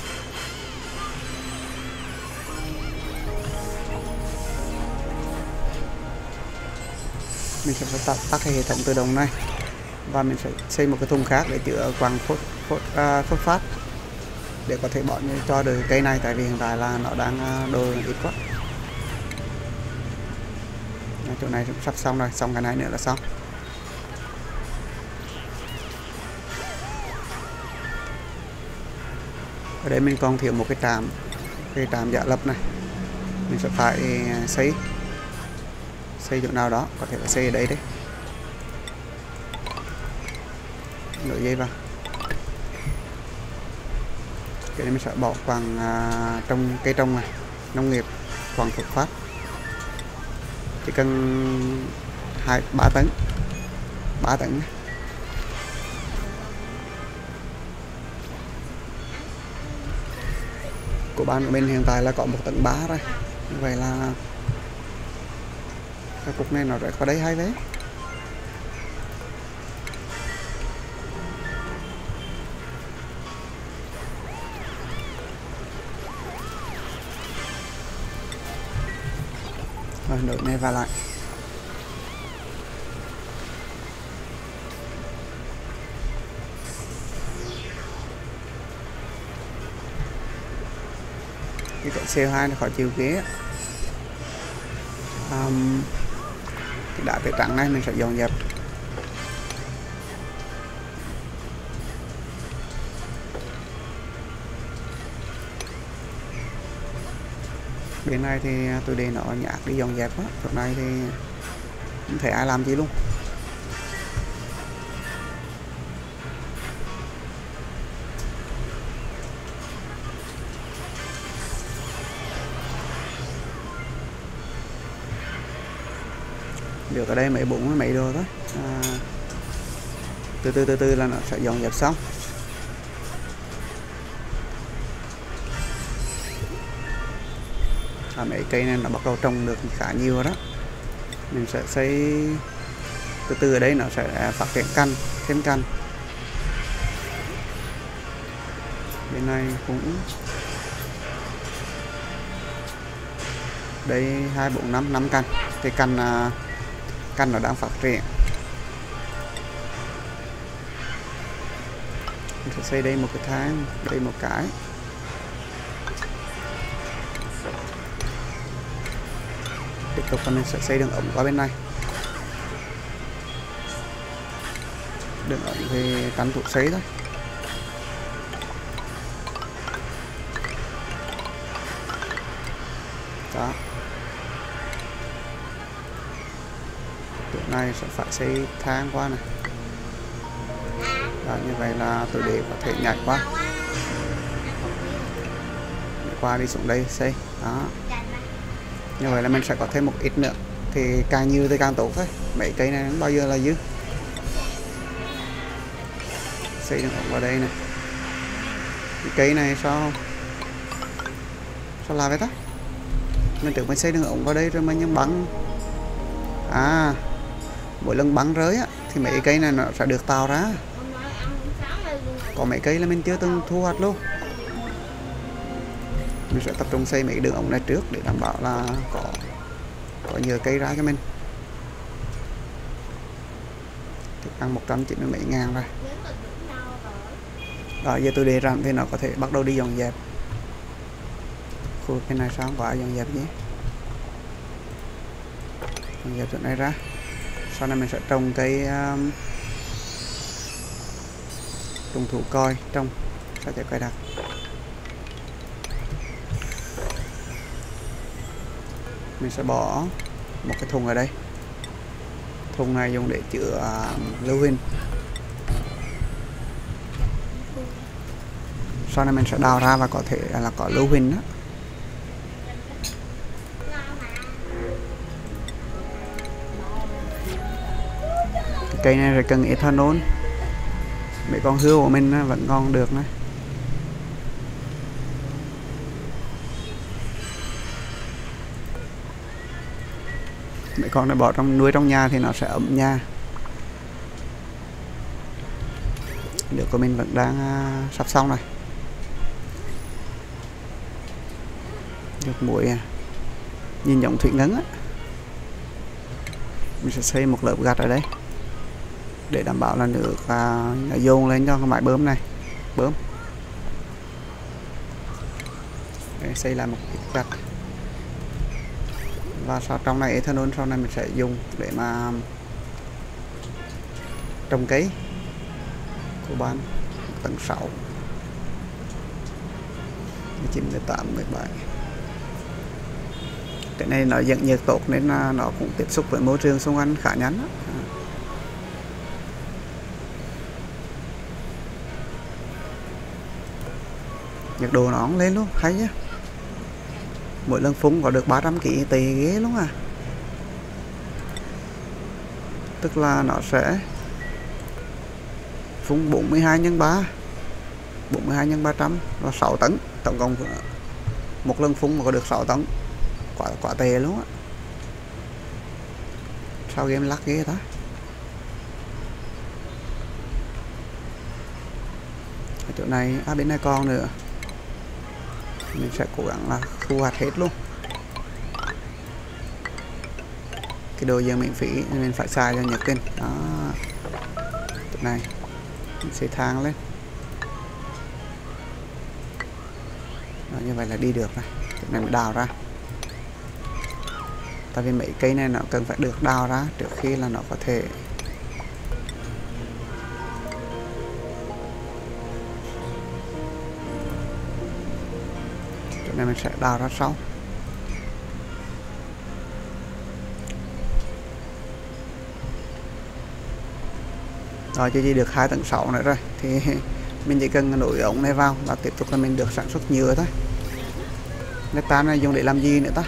Mình sẽ phải tắt, tắt cái hệ thống tự động này, và mình sẽ xây một cái thùng khác để chứa quặng phốt, phốt, uh, phốt phát để có thể bỏ cho được cây này, tại vì hiện tại là nó đang đồ ít quá. Chỗ này sắp xong rồi, xong cái này nữa là xong. Ở đây mình còn thiếu một cái trạm, cái trạm giả lập này, mình sẽ phải xây xây chỗ nào đó, có thể là xây ở đây đấy. Nối dây vào. Cái này mình sẽ bỏ quặng à, trong cây trồng này, nông nghiệp, quặng phốt phát, chỉ cần hai ba tấn, ba tấn. Của bạn của mình hiện tại là có một tấn ba rồi, như vậy là cái cục này nó rẽ qua đây hai vé. Rồi nối này vào lại. Cái cạnh xê o hai nó khỏi chịu ghế. Um, cái đá tẩy trắng này mình sẽ dọn dẹp. Bên này thì tôi để nó nhạc đi dọn dẹp á, chỗ này thì không thể ai làm gì luôn. Được ở đây mấy bốn mấy đồ thôi. À, từ từ từ từ là nó sẽ dọn dẹp xong. và mấy cây này nó bắt đầu trồng được khá nhiều rồi đó. Mình sẽ xây từ từ ở đây nó sẽ phát triển cành, thêm cành. Bên này cũng đây hai bốn năm năm cành, cái cành cành nó đang phát triển. Mình sẽ xây đây một cái thang, đây một cái. Tiếp tục mình sẽ xây đường ống qua bên này. Đường ống thì tranh thủ xây thôi. Đó. Chỗ này sẽ phải xây thang qua này. Đó, như vậy là tôi để có thể nhảy qua. Nhảy qua đi xuống đây xây. Đó. Như vậy là mình sẽ có thêm một ít nữa. Thì càng nhiều thì càng tốt thôi. Mấy cây này bao giờ là dư. Xây đường ống vào đây này. Cái cây này sao sao làm vậy ta? Mình tưởng mình xây đường ống vào đây rồi mình nhưng bắn. À, mỗi lần bắn rơi á thì mấy cây này nó sẽ được tạo ra. Có mấy cây là mình chưa từng thu hoạch luôn. Mình sẽ tập trung xây mấy đường ống này trước để đảm bảo là có có nhiều cây ra cho mình. Thì ăn một trăm chín mươi mấy ngàn rồi. Đó, giờ tôi để rằng thì nó có thể bắt đầu đi dọn dẹp. Khu vực bên này sao không có ai dọn dẹp gì. Dọn dẹp chỗ này ra. Sau này mình sẽ trồng cây um, trồng thủ coi trồng sao cho cây đặc. Mình sẽ bỏ một cái thùng ở đây. Thùng này dùng để chứa uh, lưu huỳnh. Sau này mình sẽ đào ra và có thể là có lưu huỳnh đó. Cái cây này là cần ethanol. Mấy con hươu của mình vẫn còn được này. Mấy con này bỏ trong nuôi trong nhà thì nó sẽ ấm nhà. Nước của mình vẫn đang uh, sắp xong rồi. Nước muối à. Nhìn giống thủy ngân á. Mình sẽ xây một lớp gạch ở đây để đảm bảo là nước uh, nó dồn lên cho cái máy bơm này. Bơm. Để xây lại một ít gạch. Và sau trong này ethanol sau này mình sẽ dùng để mà trồng cây của ban tầng sáu mười chín, mười tám, mười bảy. Cái này nó dẫn nhiệt tốt nên là nó cũng tiếp xúc với môi trường xung quanh khá nhanh đó. Nhiệt độ nó lên luôn, hay nhá. Mỗi lần phun có được ba trăm ki lô gam tệ ghê luôn à. Tức là nó sẽ phun bốn mươi hai nhân ba, bốn mươi hai nhân ba trăm là sáu tấn. Tổng cộng một lần phun mà có được sáu tấn. Quả quả tệ luôn á. Sao game lắc ghê ta. Ở chỗ này, à bên này còn nữa. Mình sẽ cố gắng là thu hoạch hết luôn. Cái đồ giờ miễn phí nên phải xài cho nhiệt tình. Đó. Chỗ này mình sẽ thang lên. Đó, như vậy là đi được này. Chỗ này mình đào ra. Tại vì mấy cây này nó cần phải được đào ra trước khi là nó có thể chỗ này mình sẽ đào ra sau. Rồi chỉ được hai tầng sáu nữa rồi thì mình chỉ cần nối ống này vào và tiếp tục là mình được sản xuất nhựa thôi. Neta này dùng để làm gì nữa ta?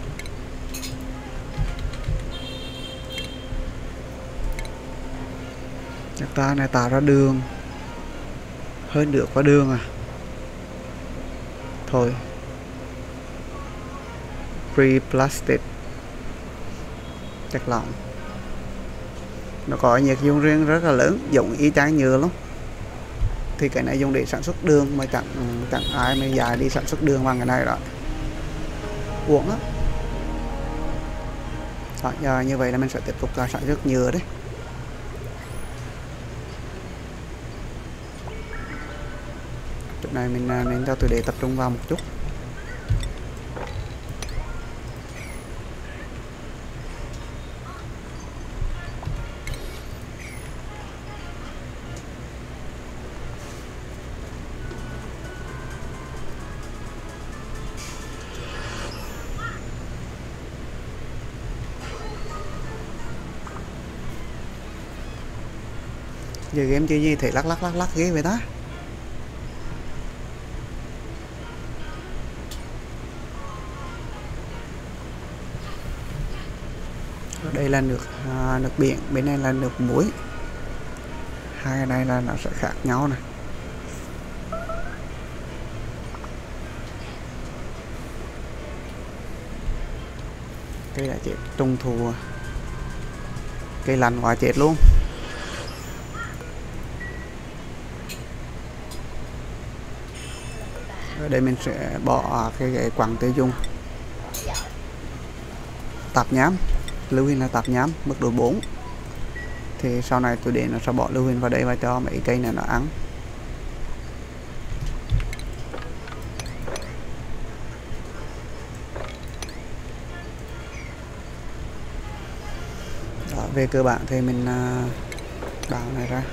Ta này tạo ra đường, hơi nước qua đường à. Thôi pre-plastic chất lỏng. Nó có nhiệt dung riêng rất là lớn, giống y chang nhựa luôn. Thì cái này dùng để sản xuất đường, mà chẳng chẳng ai mà dài đi sản xuất đường bằng cái này đó, uổng á. Đó, giờ như vậy là mình sẽ tiếp tục sản xuất nhựa đấy. Chỗ này mình nên cho tôi để tập trung vào một chút. Giờ game chơi gì thì lắc lắc lắc lắc ghê vậy ta. Đây là nước à, nước biển, bên này là nước muối. Hai cái này là nó sẽ khác nhau này. Cây đã chết trung thu, cây lạnh quá chết luôn. Ở đây mình sẽ bỏ cái, cái quặng tiêu dùng tạp nhám, lưu huỳnh là tạp nhám mức độ bốn. Thì sau này tôi để nó sẽ bỏ lưu huỳnh vào đây và cho mấy cây này nó ăn. Đó, về cơ bản thì mình đào này ra.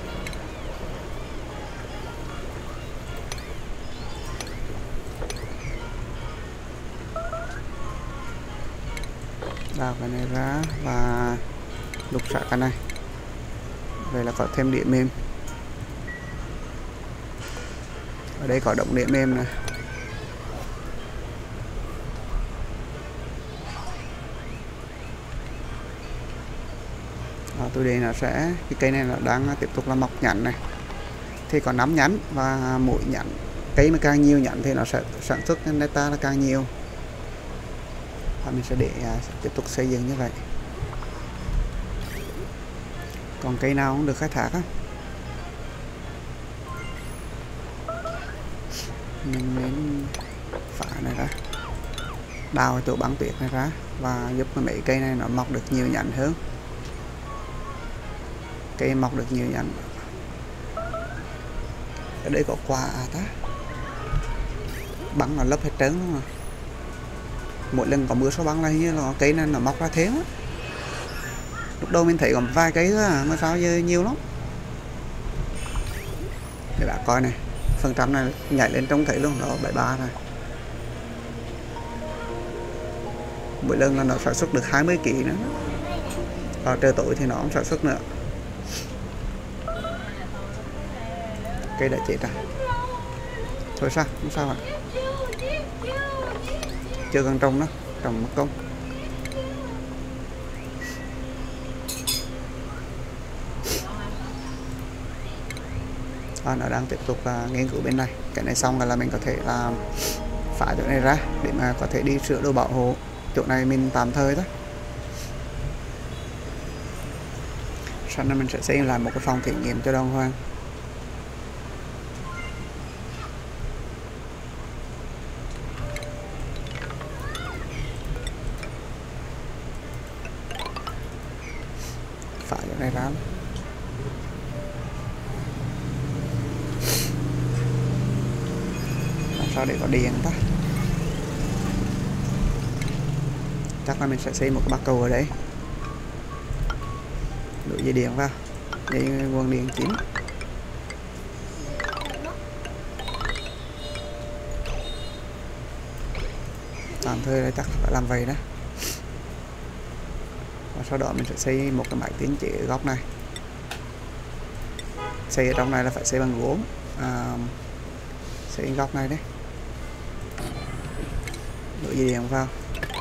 Đào cái này ra và lục xả cái này. Vậy là có thêm đĩa mềm. Ở đây có động đĩa mềm này. Đó, tôi đây nó sẽ, cái cây này nó đang tiếp tục là mọc nhánh này. Thì có năm nhánh và mỗi nhánh, cây mà càng nhiều nhánh thì nó sẽ sản xuất neta là càng nhiều. Và mình sẽ để sẽ tiếp tục xây dựng như vậy. Còn cây nào cũng được khai thác á, mình nên phá này ra, đào cái chỗ băng tuyết này ra và giúp mấy cây này nó mọc được nhiều nhánh hơn. Cây mọc được nhiều nhánh. Ở đây có quả à ta, băng nó lấp hết trơn luôn. Mỗi lần có mưa số băng là như là cây này nó mọc ra thêm á. Lúc đầu mình thấy còn vài cây thôi à, mà sao giờ nhiều lắm. Để bạn coi này, phần trăm này nhảy lên trông thấy luôn, đó bảy mươi ba này. Mỗi lần là nó sản xuất được hai mươi ki lô gam nữa. Vào trời tối thì nó không sản xuất nữa. Cây đã chết à. Thôi sao, không sao ạ. Chưa cần trồng đó, trồng mất công. À, nó đang tiếp tục uh, nghiên cứu bên này. Cái này xong rồi là mình có thể là phá chỗ này ra để mà có thể đi sửa đồ bảo hộ. Chỗ này mình tạm thời thôi. Sau này mình sẽ xây lại một cái phòng thí nghiệm cho đồng hoang. Phá chỗ này ra. Sao để có điện ta. Chắc là mình sẽ xây một cái bắc cầu ở đây, đổ dây điện vào, dây nguồn điện chính. Tạm thời là chắc phải làm vậy đó. Và sau đó mình sẽ xây một cái máy tiến chế ở góc này. Xây ở trong này là phải xây bằng gốm. À, xây góc này đấy, đổ dây điện vào.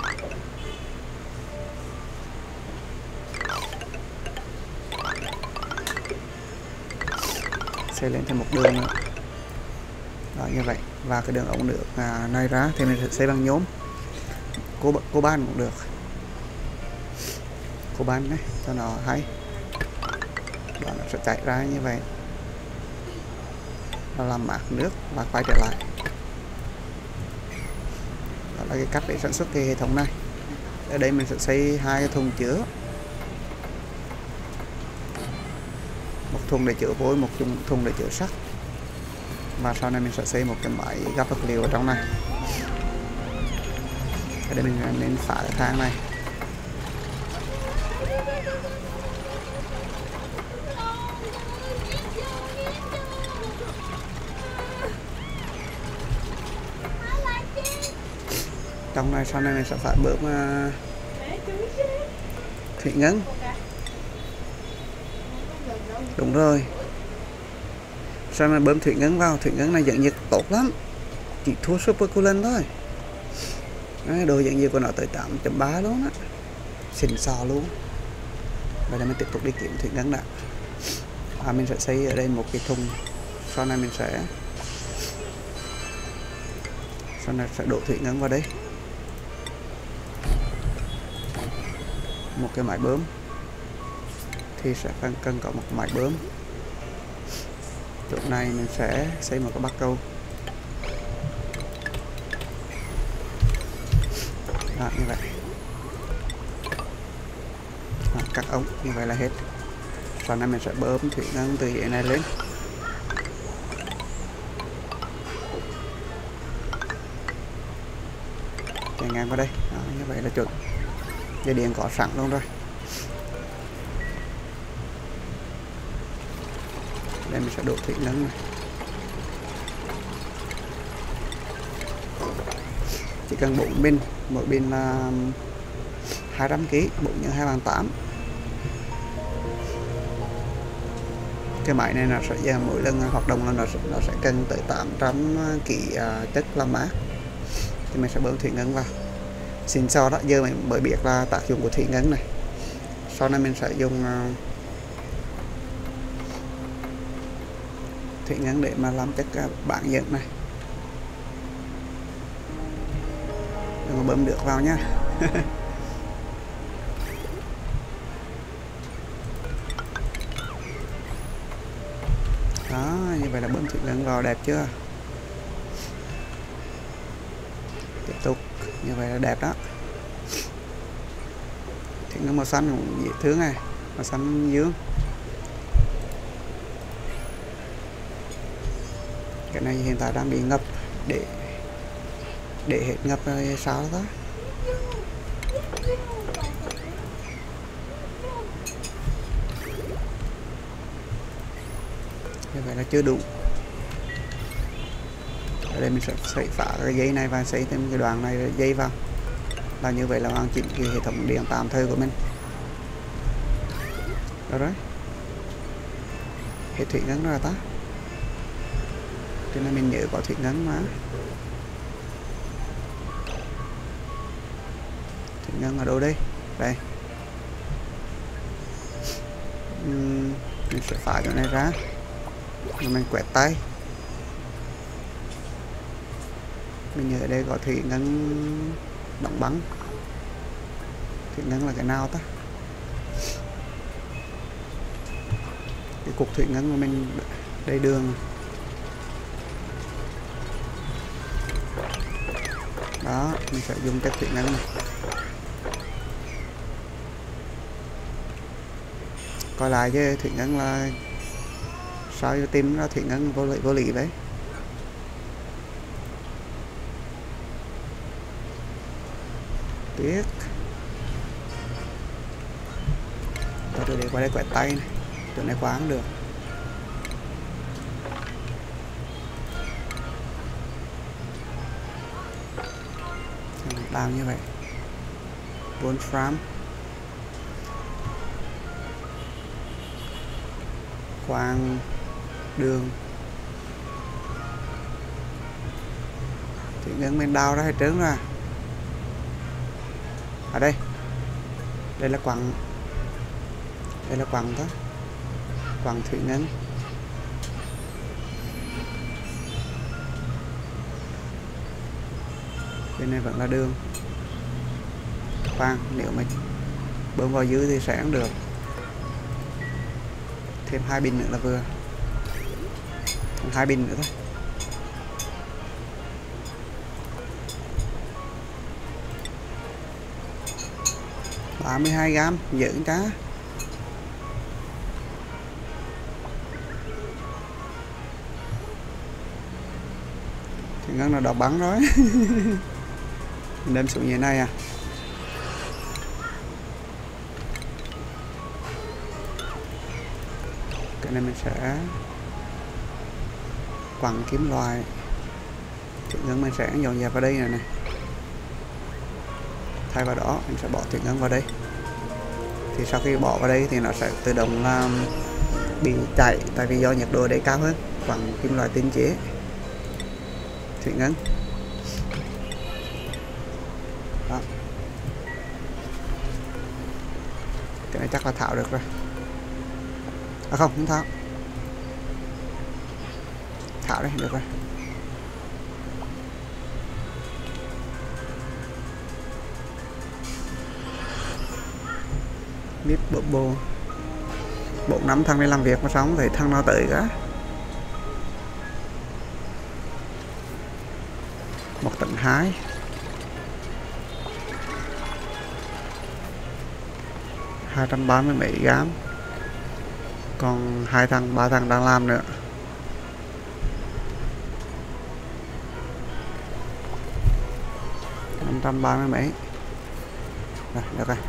Xây lên thêm một đường nữa. Đó, như vậy. Và cái đường ống nước à, này ra thì mình sẽ xây bằng nhôm. cô cô ban cũng được, cô ban đấy cho nó hay. Đó, nó sẽ chạy ra như vậy, nó làm mát nước và quay trở lại. Đó là cái cách để sản xuất cái hệ thống này. Ở đây mình sẽ xây hai cái thùng chứa, một thùng để chứa vôi, một thùng, thùng để chứa sắt, và sau này mình sẽ xây một cái máy gấp vật liệu ở trong này. Ở đây mình nên phá cái thang này. Trong này sau này mình sẽ phải bơm uh, thủy ngân. Đúng rồi, sau này bơm thủy ngân vào. Thủy ngân này dẫn nhiệt tốt lắm, chỉ thua super coolant thôi. Đấy, độ dẫn nhiệt của nó tới tám chấm ba luôn á, xịn sò luôn. Vậy là mình tiếp tục đi kiếm thủy ngân đã. À, mình sẽ xây ở đây một cái thùng. Sau này mình sẽ sau này sẽ đổ thủy ngân vào đây. Một cái máy bơm thì sẽ cần, cần có một máy bơm. Chỗ này mình sẽ xây một cái bắc câu. Đó, như vậy. Đó, các ống như vậy là hết. Sau này mình sẽ bơm thủy ngân từ dưới này lên. Chạy ngang qua đây. Đó, như vậy là chuẩn. Dây điện có sẵn luôn rồi. Đây mình sẽ đổ thủy ngân này. Chỉ cần bốn pin, mỗi pin là hai trăm ki lô gam, bốn nhân hai bằng tám. Cái máy này nó sẽ ra mỗi lần hoạt động là nó sẽ, nó sẽ cần tới tám trăm ki lô gam chất làm mát. Thì mình sẽ bơm thủy ngân vào. Xin sau đó giờ mình mới biết là tác dụng của thủy ngân này. Sau này mình sẽ dùng uh, thủy ngân để mà làm chất uh, bán dẫn này. Đừng có bơm được vào nhá. Đó, như vậy là bơm thủy ngân vào đẹp chưa? Tiếp tục, như vậy là đẹp đó. Thủy ngân màu xanh cũng dễ thương này, màu xanh dương. Cái này hiện tại đang bị ngập, để để hết ngập rồi sao đó. Như vậy là chưa đủ. Ở đây mình sẽ xây phá cái dây này và xây thêm cái đoạn này dây vào. Là như vậy là hoàn chỉnh cái hệ thống điện tạm thời của mình. Đó đấy. Hết thủy ngân rồi ta. Cho nên mình nhớ có thủy ngân mà. Thủy ngân ở đâu đây? Đây. Uhm, mình sẽ phá chỗ này ra. Rồi mình quẹt tay. Mình nhớ ở đây có thủy ngân đóng băng. Thủy ngân là cái nào ta? Cái cục thủy ngân mà mình đây đường. Đó, mình sẽ dùng chất thủy ngân này. Coi lại chứ thủy ngân là sao cho tìm ra thủy ngân vô lý, vô lý đấy. Tiếc. Tôi để qua đây quẹt tay này. Chỗ này khóa cũng được. Làm như vậy. Wolfram. Quang đường. Thủy ngân mình đào ra hết trơn ra. Ở đây. Đây là quặng. Đây là quặng đó. Quặng thủy ngân. Bên này vẫn là đường. khoan, nếu mà bơm vào dưới thì sẽ không được. Thêm hai pin nữa là vừa, hai pin nữa thôi. ba mươi hai gram dữ cá. Thì ngân là đọc bắn rồi. Đem xuống như thế này à. Cái này mình sẽ quăng kiếm loại. Thủy ngân mình sẽ dọn dẹp vào đây này này. Thay vào đó mình sẽ bỏ thủy ngân vào đây. Thì sau khi bỏ vào đây thì nó sẽ tự động là bị chạy, tại vì do nhiệt độ ở đây cao hơn. Quăng kim loại tinh chế thủy ngân. Đó. Cái này chắc là tháo được rồi. À không, không tháo. Tháo đây, được rồi. Biết bộ bồ bốn năm thằng đi làm việc mà xong thấy thằng nào tới cả. Một tận hai. Hai trăm ba mươi mấy gram. Còn hai thằng ba thằng đang làm nữa. Năm trăm ba mươi mấy. Rồi, được rồi.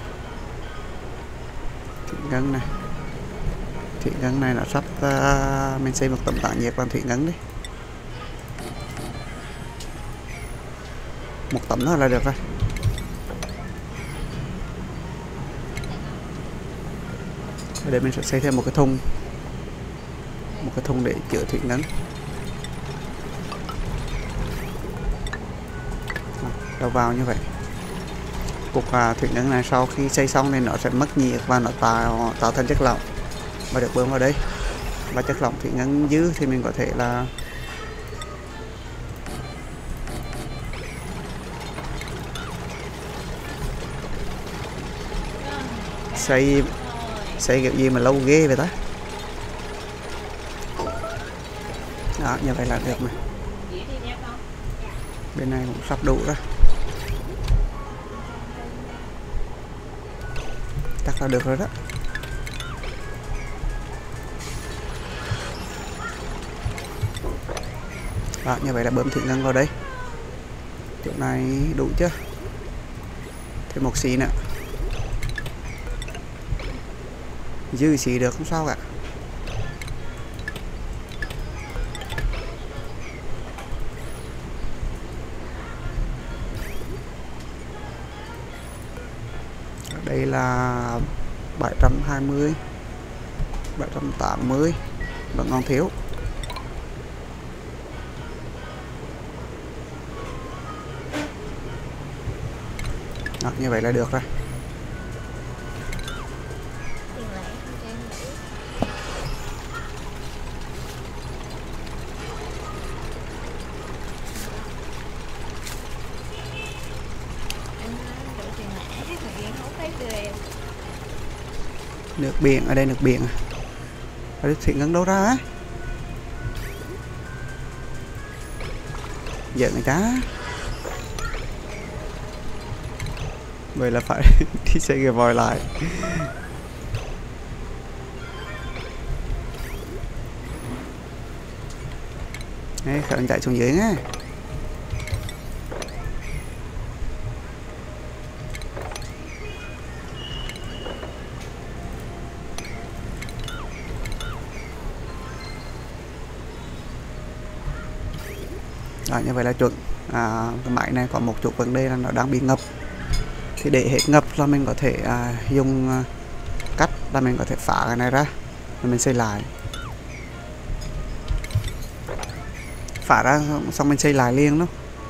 Thủy ngân này. Thủy ngân này là sắp uh, mình xây một tấm tản nhiệt bằng thủy ngân đi. Một tấm nữa là được rồi. Ở đây mình sẽ xây thêm một cái thùng. Một cái thùng để chứa thủy ngân. Đầu vào như vậy. Cục à, thủy ngân này sau khi xây xong thì nó sẽ mất nhiệt và nó tạo tạo thành chất lỏng và được bơm vào đây. Và chất lỏng thủy ngân dư thì mình có thể là xây xây kiểu gì mà lâu ghê vậy ta. Đó, như vậy là được này. Bên này cũng sắp đủ rồi. Chắc là được rồi đó. Đó, như vậy là bơm thủy ngân vào đây. Chỗ này đủ chưa? Thêm một xí nữa. Dư xí được không sao cả. Đây là bảy trăm hai mươi, bảy trăm tám mươi, vẫn còn thiếu. Đó, như vậy là được rồi. Nước biển, ở đây nước biển à? Ở đây thủy ngân đâu ra á? Giận người ta. Vậy là phải đi xây cái vòi lại. Đấy, khởi động chạy xuống dưới nhé. Đó, như vậy là chuẩn. À, cái máy này có một chút vấn đề là nó đang bị ngập. Thì để hết ngập là mình có thể à, dùng à, cắt là mình có thể phá cái này ra rồi mình xây lại. Phá ra xong mình xây lại liền luôn.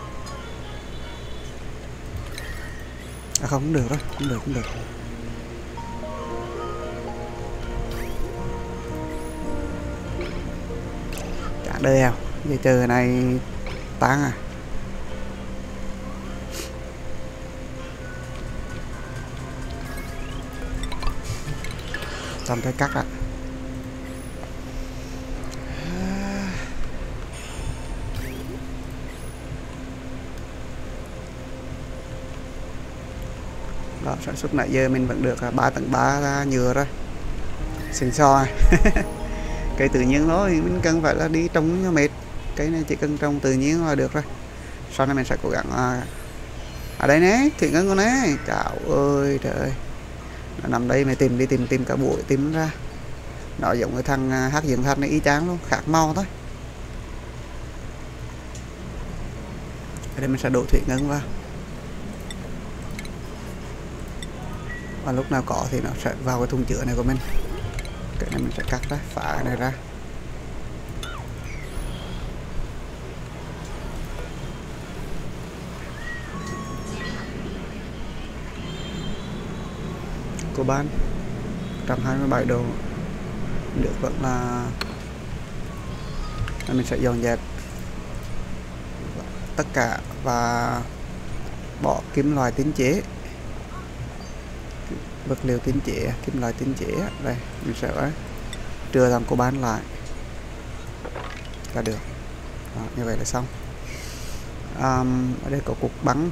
À không, không được rồi, không được, không được. Chả đời à, giờ chờ này tán à. xong tới cắt ạ. Đó, sản xuất nãy giờ mình vẫn được ba tầng ba nhựa rồi, xịn sò. Cây tự nhiên thôi, mình cần phải là đi trồng cho mệt, cái này chỉ cần trồng tự nhiên là được rồi. Sau này mình sẽ cố gắng à, ở đây nè, thủy ngân con nè, chào ơi trời ơi, nó nằm đây mày tìm đi tìm tìm cả buổi tìm ra, nó giống cái thằng hát dựng thật này y chang luôn, khác màu thôi. Ở đây mình sẽ đổ thủy ngân vào, và lúc nào có thì nó sẽ vào cái thùng chứa này của mình. Cái này mình sẽ cắt ra, phá cái này ra. Coban một trăm hai mươi bảy độ, nước vẫn là mình sẽ dọn dẹp tất cả và bỏ kim loại tinh chế, vật liệu tinh chế, kim loại tinh chế. Đây mình sẽ đưa làm coban lại là được. Đó, như vậy là xong. Um, ở đây có cục bắn,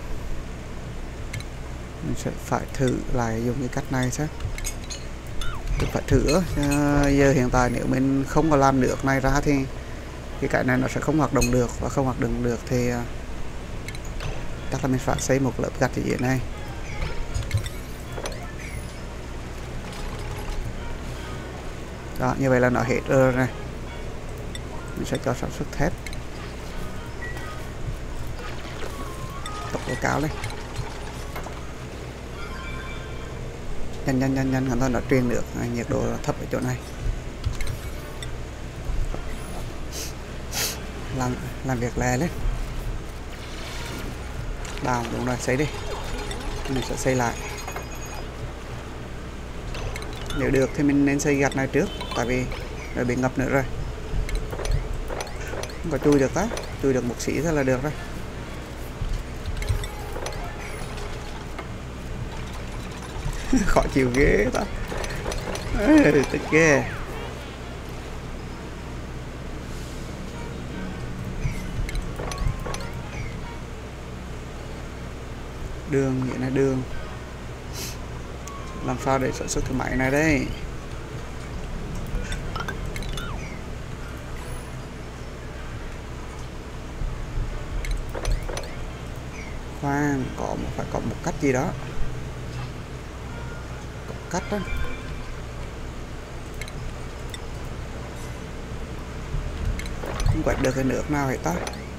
mình sẽ phải thử lại dùng cái cách này chứ, phải thử. Uh, giờ hiện tại nếu mình không có làm được này ra thì cái cái này nó sẽ không hoạt động được, và không hoạt động được thì uh, chắc là mình phải xây một lớp gạch ở dưới này. Đó, như vậy là nó hết rồi này. Mình sẽ cho sản xuất thép, tốc độ cao lên, nhanh nhanh nhanh nhanh, nó nó truyền được nhiệt độ thấp ở chỗ này. Làm làm việc lè lên. Đào đúng rồi, xây đi. Mình sẽ xây lại. Nếu được thì mình nên xây gạch này trước, tại vì nó bị ngập nữa rồi. Không có chui được á, chui được một xí thôi là được rồi. Khó chịu ghê ta. Tức ghê. Đường vậy là đường. Làm sao để sản xuất cái máy này đây? Khoan, có một phải có một cách gì đó. Có cách đó. Không quẹt được cái nước nào hết ta.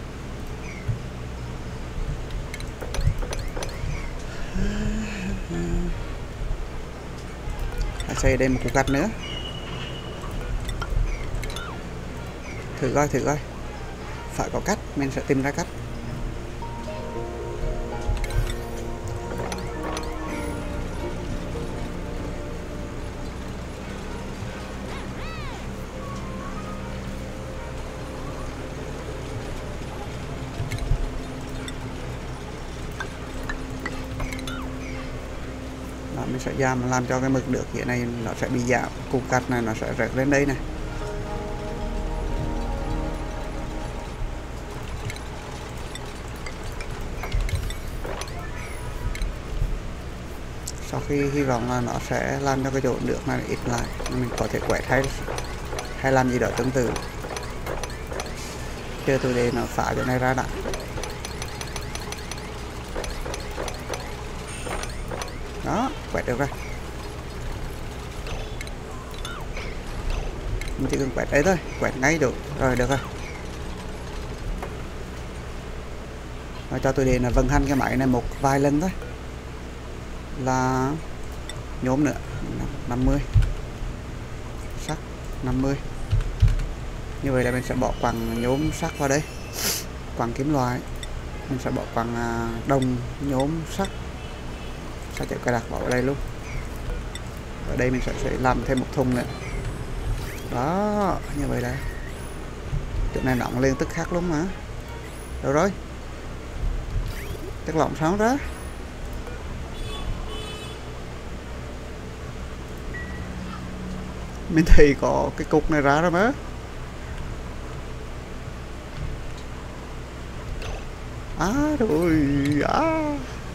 Hãy xây đây một cục gạch nữa. Thử coi, thử coi. Phải có cách, mình sẽ tìm ra cách. Đó, mình sẽ giảm làm cho cái mực nước dưới này nó sẽ bị giảm, cục gạch này nó sẽ rớt lên đây này. Sau khi hy vọng là nó sẽ làm cho cái chỗ nước này ít lại, mình có thể quẹt hay hay làm gì đó tương tự. Chờ tôi để nó phá chỗ này ra đã. Đó, quẹt được rồi. Mình chỉ cần quẹt đấy thôi, quẹt ngay được rồi, được rồi. Rồi cho tôi để là vận hành cái máy này một vài lần thôi là nhôm nữa, năm mươi sắt năm mươi. Như vậy là mình sẽ bỏ quặng nhôm sắt vào đây, quặng kim loại, mình sẽ bỏ quặng đồng nhôm sắt, sẽ chạy cài đặt bỏ vào đây luôn. Ở đây mình sẽ, sẽ làm thêm một thùng nữa. Đó, như vậy đây. Chỗ này nóng lên tức khắc luôn mà. Đâu rồi? Chất lỏng sáng đó. Mình thấy có cái cục này ra rồi mà. À rồi à.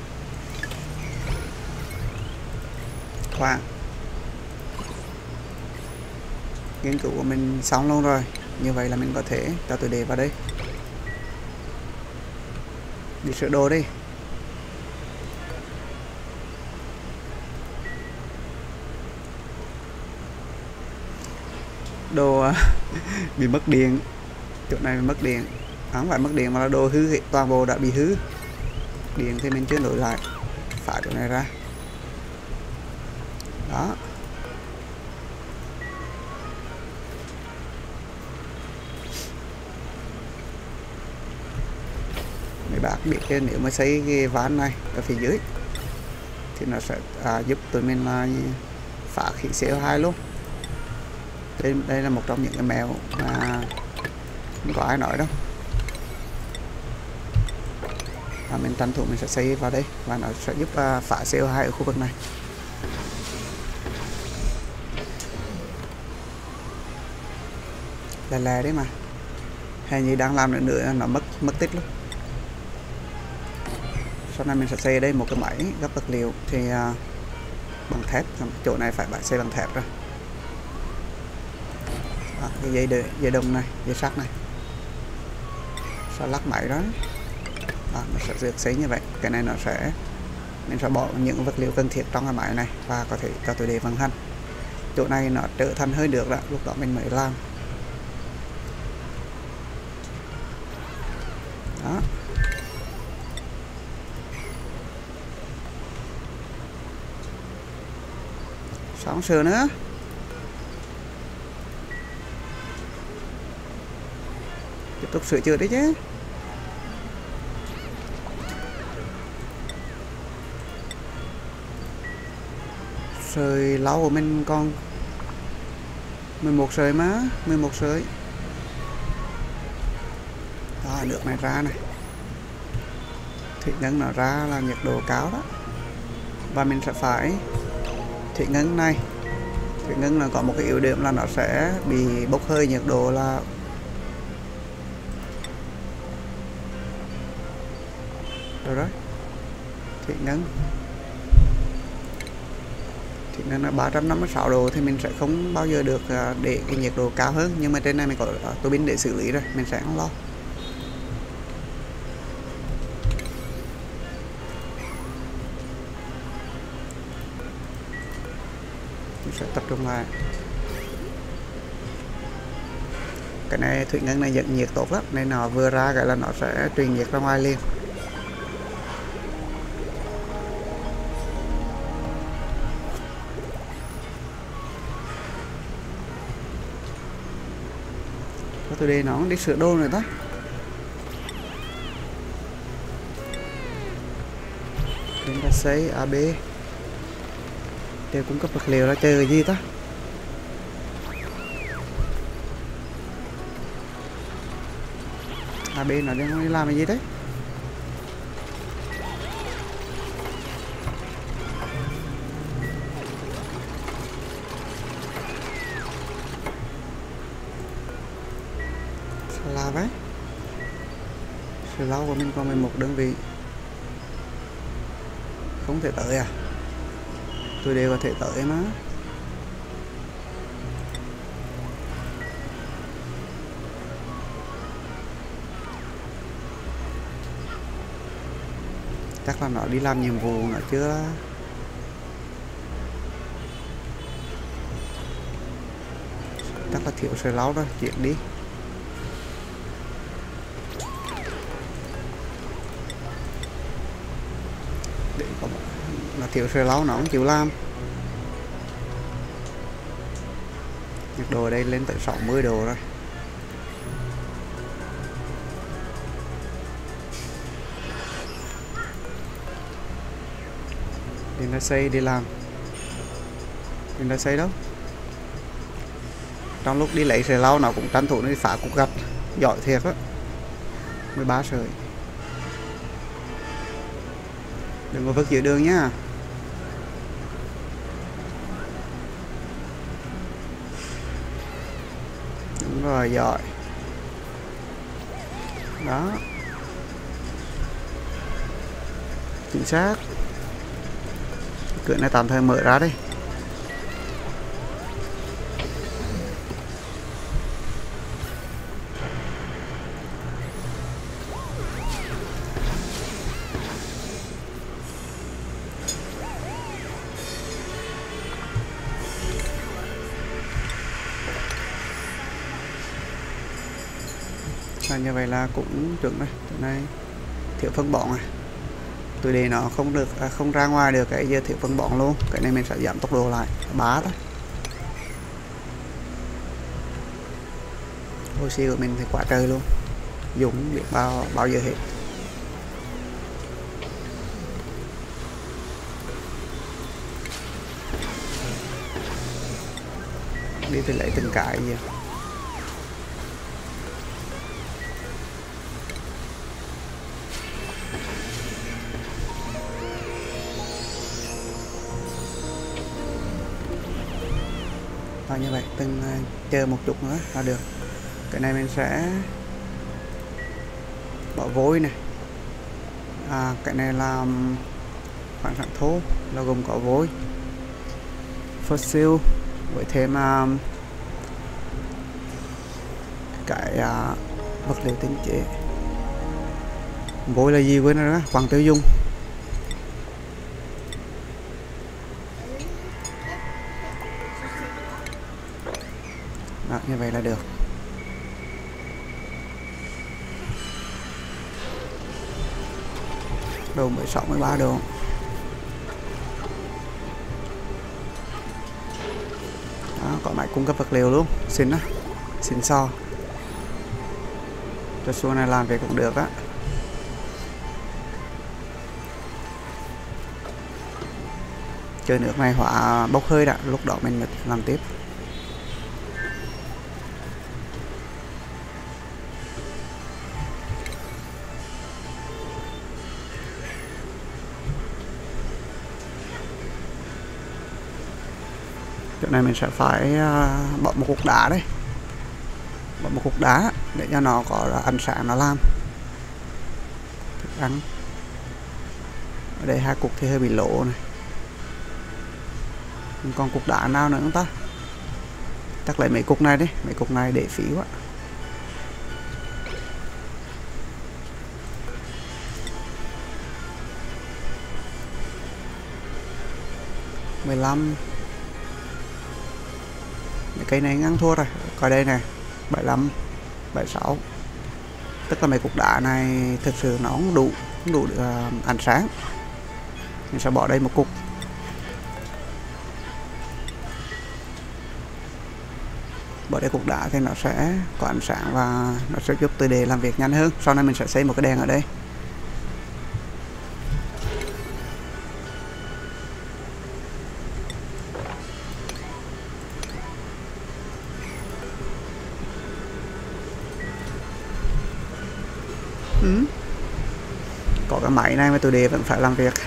Khoan, nghiên cứu của mình xong luôn rồi. Như vậy là mình có thể cho tụi đề vào đây. Đi sửa đồ đi. Đồ bị mất điện. Chỗ này bị mất điện. Không phải mất điện mà là đồ hư, toàn bộ đã bị hư. Điện thì mình chưa đổi lại. Phá chỗ này ra. Đó. Mấy bác biết cái nếu mà xây cái ván này ở phía dưới thì nó sẽ à, giúp tụi mình là phá khí xê o hai luôn. Đây, đây là một trong những cái mẹo mà không có ai nói đâu. Và mình tranh thủ mình sẽ xây vào đây và nó sẽ giúp uh, phá xê o hai ở khu vực này. Lè lè đấy mà. Hay như đang làm nữa nữa nó mất mất tích luôn. Sau này mình sẽ xây ở đây một cái máy gấp vật liệu thì uh, bằng thép, chỗ này phải xây bằng thép rồi. Đó, cái dây đợi, dây đồng này, dây sắt này, sau lắc máy đó. Đó, nó sẽ được xây như vậy. Cái này nó sẽ mình sẽ bỏ những vật liệu cần thiết trong cái máy này và có thể cho tụi đề vận hành. Chỗ này nó trở thành hơi được đó, lúc đó mình mới làm. Đó. Xong sửa nữa. Tiếp tục sửa chữa đấy chứ. Sợi lau của mình còn mười một sợi má, mười một sợi. Đó, nước này ra này. Thủy ngân nó ra là nhiệt độ cao đó. Và mình sẽ phải thủy ngân này. Thủy ngân là có một cái ưu điểm là nó sẽ bị bốc hơi nhiệt độ là rồi đó. Thủy ngân Thủy ngân là ba trăm năm mươi sáu độ thì mình sẽ không bao giờ được để cái nhiệt độ cao hơn. Nhưng mà trên này mình có tua bin để xử lý rồi, mình sẽ không lo. Mình sẽ tập trung lại. Cái này thủy ngân này dẫn nhiệt tốt lắm nên nó vừa ra cái là nó sẽ truyền nhiệt ra ngoài liền. Tôi đây nó đi sửa đồ rồi đó. Chúng ta xây a bê đều cung cấp vật liệu ra chơi cái gì ta. a bê nó đang đi làm cái gì đấy. Là đấy. Sự lâu của mình còn mười một đơn vị. Không thể tới à? Tôi đều có thể tới mà. Chắc là nó đi làm nhiệm vụ nó chưa. Chắc là thiếu sợi lau rồi, chuyển đi. Nó thiếu sợi lau nó không chịu làm. Nhiệt độ ở đây lên tới sáu mươi độ rồi. Đừng ra xây đi làm. Đừng ra xây đâu. Trong lúc đi lấy sợi lau nó cũng tranh thủ đi phá cục gạch. Giỏi thiệt á. mười ba sợi. Đừng có vứt giữa đường nhá. rồi, giỏi. Đó, chính xác. Cửa này tạm thời mở ra đi. Và như vậy là cũng chuẩn rồi. Chỗ này thiếu phân bón này, tôi để nó không được à, không ra ngoài được cái giờ thiếu phân bón luôn. Cái này mình sẽ giảm tốc độ lại bá thôi. Oxy của mình thì quá trời luôn, dùng biết bao bao giờ hết. Đi thì lấy từng cái gì. Và như vậy từng chờ một chút nữa là được. Cái này mình sẽ bỏ vôi này. À, cái này là khoáng sản thô, là gồm có vôi, fossil với thêm uh, cái uh, vật liệu tinh chế. Vôi là gì quên rồi đó, khoáng tiêu dùng. Đó, như vậy là được. Độ mười sáu mười ba độ. Đó, có máy cung cấp vật liệu luôn, xịn á, xịn so. Cho xuống này làm việc cũng được á. Chơi nước này hỏa bốc hơi đã, lúc đó mình làm tiếp. Chỗ này mình sẽ phải uh, bỏ một cục đá đấy, bỏ một cục đá để cho nó có ánh sáng nó làm thức ăn. Ở đây hai cục thì hơi bị lỗ này. Còn cục đá nào nữa không ta? Chắc lấy mấy cục này đi, mấy cục này để phí quá. mười lăm. Cây này ngắn thua rồi, coi đây này, bảy mươi lăm, bảy mươi sáu. Tức là mấy cục đá này thực sự nó không đủ, không đủ được uh, ánh sáng. Mình sẽ bỏ đây một cục. Bỏ đây cục đá thì nó sẽ có ánh sáng và nó sẽ giúp tôi để làm việc nhanh hơn. Sau này mình sẽ xây một cái đèn ở đây. Ừ. Có cái máy này mà tôi để vẫn phải làm việc.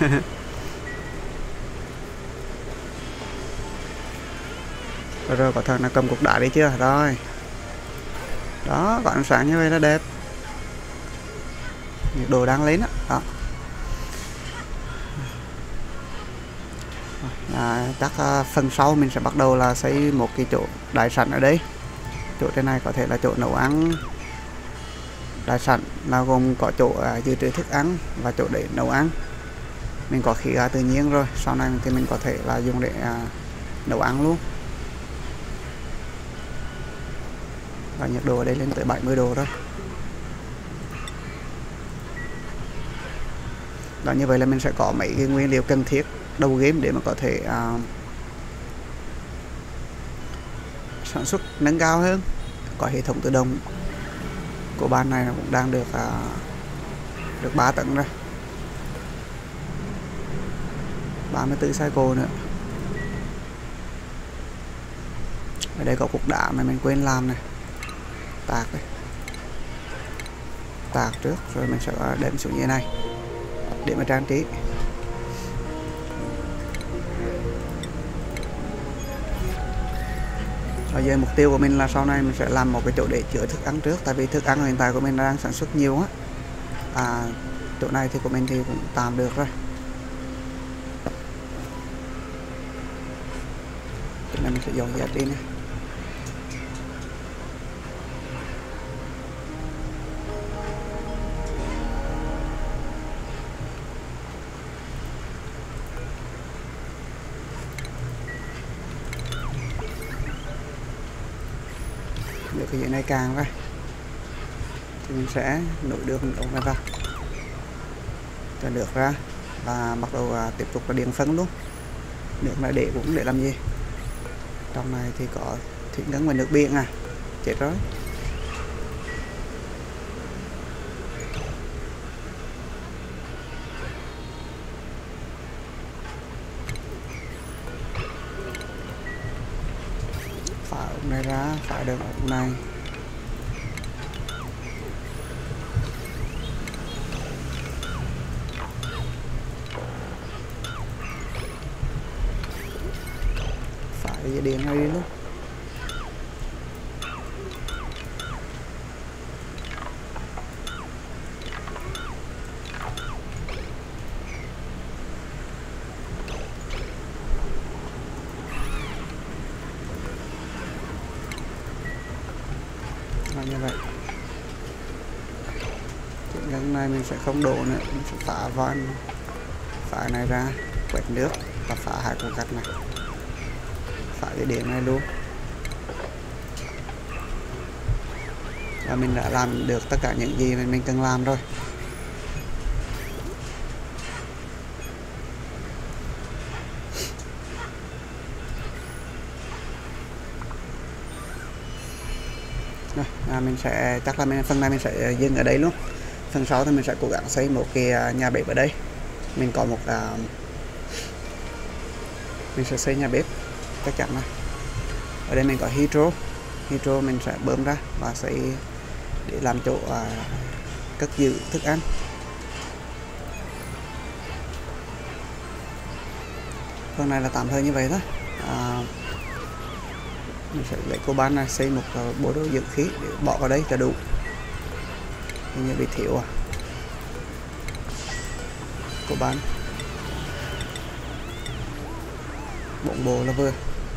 Rồi, rồi có thằng nó cầm cục đá đi chưa? Rồi. Đó, có ánh sáng như vậy là đẹp. Nhiệt độ đang lên đó. Đó. À, chắc uh, phần sau mình sẽ bắt đầu là xây một cái chỗ đại sảnh ở đây. Chỗ trên này có thể là chỗ nấu ăn. Đại sảnh là gồm có chỗ uh, dự trữ thức ăn và chỗ để nấu ăn. Mình có khí ga tự nhiên rồi, sau này thì mình có thể là dùng để uh, nấu ăn luôn. Và nhiệt độ ở đây lên tới bảy mươi độ rồi. Đó, như vậy là mình sẽ có mấy cái nguyên liệu cần thiết đầu game để mà có thể uh, sản xuất nâng cao hơn. Có hệ thống tự động của ban này cũng đang được uh, được ba tấn rồi, ba mươi tư cycle nữa. Ở đây có cục đá mà mình quên làm này, tạc đây, tạc trước rồi mình sẽ đem xuống như này để mà trang trí. Bây giờ mục tiêu của mình là sau này mình sẽ làm một cái chỗ để chứa thức ăn trước, tại vì thức ăn hiện tại của mình đang sản xuất nhiều á. À, chỗ này thì của mình thì cũng tạm được rồi, chỗ này mình sẽ dọn dẹp đi nè. Nếu cái dưới này càng ra thì mình sẽ nối được ống này vào cho được ra và bắt đầu à, tiếp tục là điện phân luôn. Nước này để cũng để làm gì, trong này thì có thủy ngân và nước biển à, chết rồi. Phá ống này ra, phá đường ống này. Phá dây điện này đi luôn. Làm như vậy. Chuyện ngân này mình sẽ không đổ nữa, mình sẽ phá van phá này ra, quẹt nước và phá hai con cắt này, phá cái điện này luôn. Và mình đã làm được tất cả những gì mà mình cần làm rồi. Rồi, à, mình sẽ chắc là mình, phần này mình sẽ dừng ở đây luôn. Phần sau thì mình sẽ cố gắng xây một cái nhà bếp ở đây. Mình có một uh, mình sẽ xây nhà bếp chắc chắn này. Ở đây mình có hydro, hydro mình sẽ bơm ra và xây để làm chỗ uh, cất giữ thức ăn. Phần này là tạm thời như vậy thôi. À, mình sẽ lấy cô ban này xây một uh, bộ đồ dưỡng khí để bỏ vào đây cho đủ. Hình như bị thiếu à. Cô ban bụng bộ là vừa.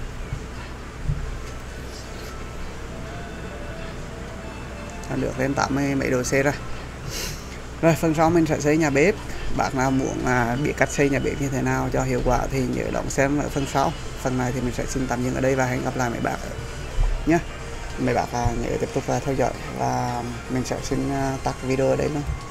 Được lên tám mươi mấy độ C rồi. Rồi phần sau mình sẽ xây nhà bếp. Bạn nào muốn à, biết cách xây nhà bếp như thế nào cho hiệu quả thì nhớ đón xem ở phần sau. Phần này thì mình sẽ xin tạm dừng ở đây và hẹn gặp lại mấy bạn nhé. Mấy bạn à, nhớ tiếp tục là theo dõi và mình sẽ xin à, tắt video ở đây luôn.